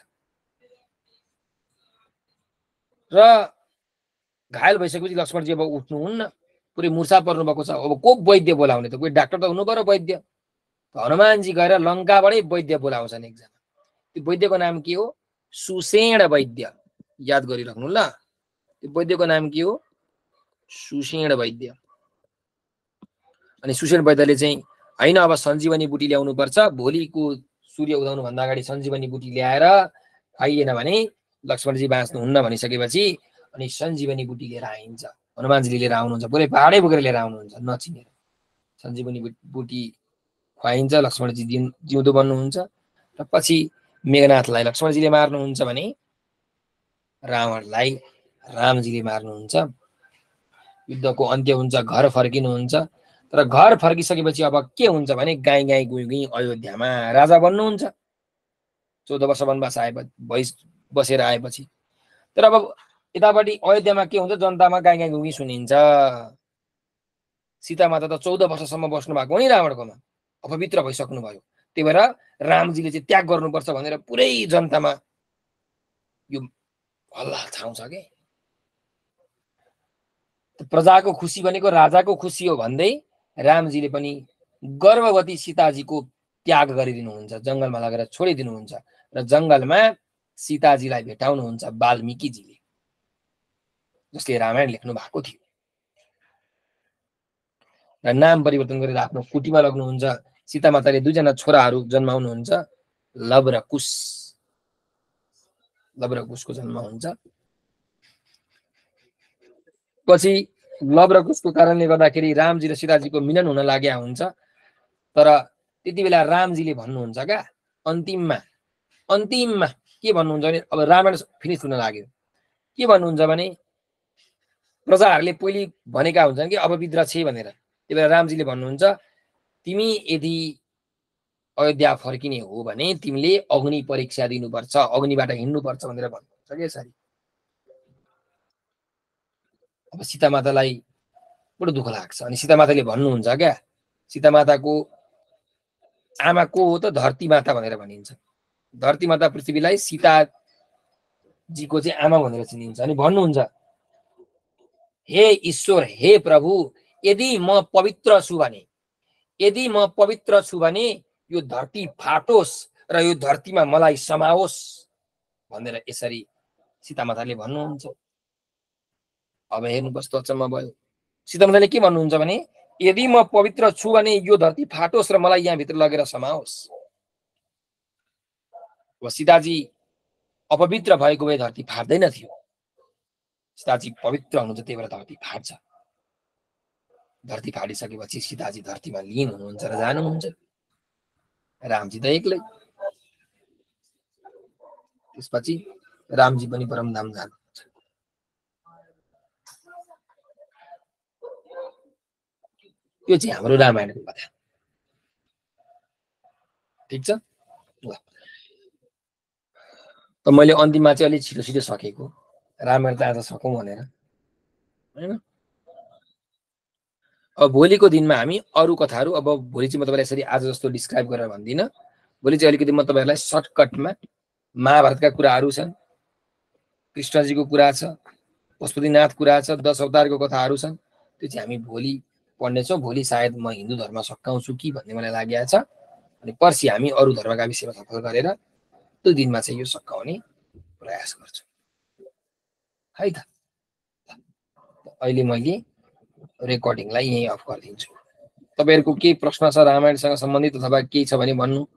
Speaker 1: र घायल भइसकेपछि लक्ष्मणजी अब उठ्नुहुन्न, पुरै मुर्छा पर्नु भएको छ। अब को वैद्य बोलाउने त, कोही डाक्टर त हुनु पर्यो वैद्य। हनुमानजी गएर लङ्काबाटै वैद्य बोलाउँछन् एकजना। त्यो वैद्यको नाम के हो, सुषेण वैद्य, याद गरिराख्नु ल। त्यो वैद्यको नाम के हो, सुषेण वैद्य। अनि सुषेण वैद्यले चाहिँ हैन अब सञ्जीवनी बुटी ल्याउनु पर्छ, भोलिको सूर्य उदाउनु भन्दा अगाडि सञ्जीवनी बुटी ल्याएर खाइएन भने लक्ष्मणजी बाँच्नुहुन्न भनिसकेपछि अनि सञ्जीवनी बुटी लिएर आइन्छ। हनुमानजीले लिएर आउनुहुन्छ, पुरै पहाडै बोकेर लिएर आउनुहुन्छ नचिनेर। सञ्जीवनी बुटी खुवाइन्छ, लक्ष्मणजी जिउँदो बन्नुहुन्छ। र पछि मेघनाथलाई लक्ष्मणजीले मार्नुहुन्छ भने रावणलाई रामजीले मार्नुहुन्छ। युद्धको अन्त्य हुन्छ, घर फर्किनुहुन्छ। तर घर फर्किसकेपछि अब के हुन्छ भने गाई गाई गुई गुई अयोध्यामा राजा बन्नुहुन्छ, चौध वर्ष वनवास आए भइ बसेर आएपछि। तर अब यतापट्टि अयोध्यामा के हुन्छ, जनतामा गाई गाई गुई सुनिन्छ। सीता माता त चौध वर्षसम्म बस्नु भएको नि रावणकोमा, अपवित्र भइसक्नु भयो। त्यही भएर रामजीले चाहिँ त्याग गर्नुपर्छ भनेर पुरै जनतामा यो हल्ला छाउँछ के। प्रजाको खुसी भनेको राजाको खुसी हो भन्दै रामजीले पनि गर्भवती सीताजीको त्याग गरिदिनुहुन्छ, जङ्गलमा लगेर छोडिदिनुहुन्छ र जङ्गलमा सीताजीलाई भेटाउनुहुन्छ वाल्मीकिजीले, जसले रामायण लेख्नु भएको थियो। र नाम परिवर्तन गरेर आफ्नो कुटीमा लग्नुहुन्छ। सीता माताले दुईजना छोराहरू जन्माउनुहुन्छ, लव र कुश। लव र कुशको जन्म हुन्छ। पछि लव र कुशको कारणले गर्दाखेरि रामजी र सीताजीको मिलन हुन लाग्या हुन्छ। तर त्यति बेला रामजीले भन्नुहुन्छ क्या, अन्तिममा अन्तिममा के भन्नुहुन्छ भने, अब रामायण फिनिस हुन लाग्यो, के भन्नुहुन्छ भने प्रजाहरूले पहिले भनेका हुन्छन् कि अपवित्र छे भनेर। त्यही भएर रामजीले भन्नुहुन्छ, तिमी यदि अयोध्या फर्किने हो भने तिमीले अग्नि परीक्षा दिनुपर्छ, अग्निबाट हिँड्नुपर्छ भनेर भन्नुहुन्छ कि यसरी। अब सीता मातालाई बडो दुःख लाग्छ। अनि सीता माताले भन्नुहुन्छ क्या, सीता माताको आमा को हो त, धरती माता भनेर भनिन्छ। धरती माता पृथ्वीलाई सीताजीको चाहिँ आमा भनेर चिनिन्छ। अनि भन्नुहुन्छ, हे ईश्वर, हे प्रभु, यदि म पवित्र छु भने यदि म पवित्र छु भने यो धरती फाटोस् र यो धरतीमा मलाई समाओस् भनेर यसरी सीता माताले भन्नुहुन्छ। अब हेर्नुपर्छ त अचम्म भयो। सीता माताले के भन्नुहुन्छ भने, यदि म पवित्र छु भने यो धरती फाटोस् र मलाई यहाँभित्र लगेर समाओस्। सीताजी अपवित्र भएको भए धरती फाट्दैन थियो। सीताजी पवित्र हुनुहुन्छ, त्यही भएर धरती फाट्छ। धरती फाटिसकेपछि सीताजी धरतीमा लीन हुनुहुन्छ र जानुहुन्छ। रामजी त एक्लै। त्यसपछि रामजी पनि परमधाम जानुहुन्छ। यो चाहिँ हाम्रो रामायणको कथा। ठिक छ ल। त मैले अन्तिममा चाहिँ अलिक छिटो छिटो सकेको, रामायण त आज सकौँ भनेर, होइन। अब भोलिको दिनमा हामी अरू कथाहरू अब भोलि चाहिँ म तपाईँलाई यसरी आज जस्तो डिस्क्राइब गरेर भन्दिनँ। भोलि चाहिँ अलिकति म तपाईँहरूलाई सर्टकटमा महाभारतका कुराहरू छन्, कृष्णजीको कुरा छ, पशुपतिनाथ कुरा छ, दश अवतारको कथाहरू छन्, त्यो चाहिँ हामी भोलि पढ्नेछौँ। भोलि सायद म हिन्दू धर्म सकाउँछु कि भन्ने मलाई लागेको छ। अनि पर्सि हामी अरू धर्मका विषयमा छलफल गरेर त्यो दिनमा चाहिँ यो सकाउने प्रयास गर्छौँ है त। अहिले मैले रेकर्डिङलाई यहीँ अफ गरिदिन्छु। तपाईँहरूको केही प्रश्न छ रामायणसँग सम्बन्धित अथवा केही छ भने भन्नु।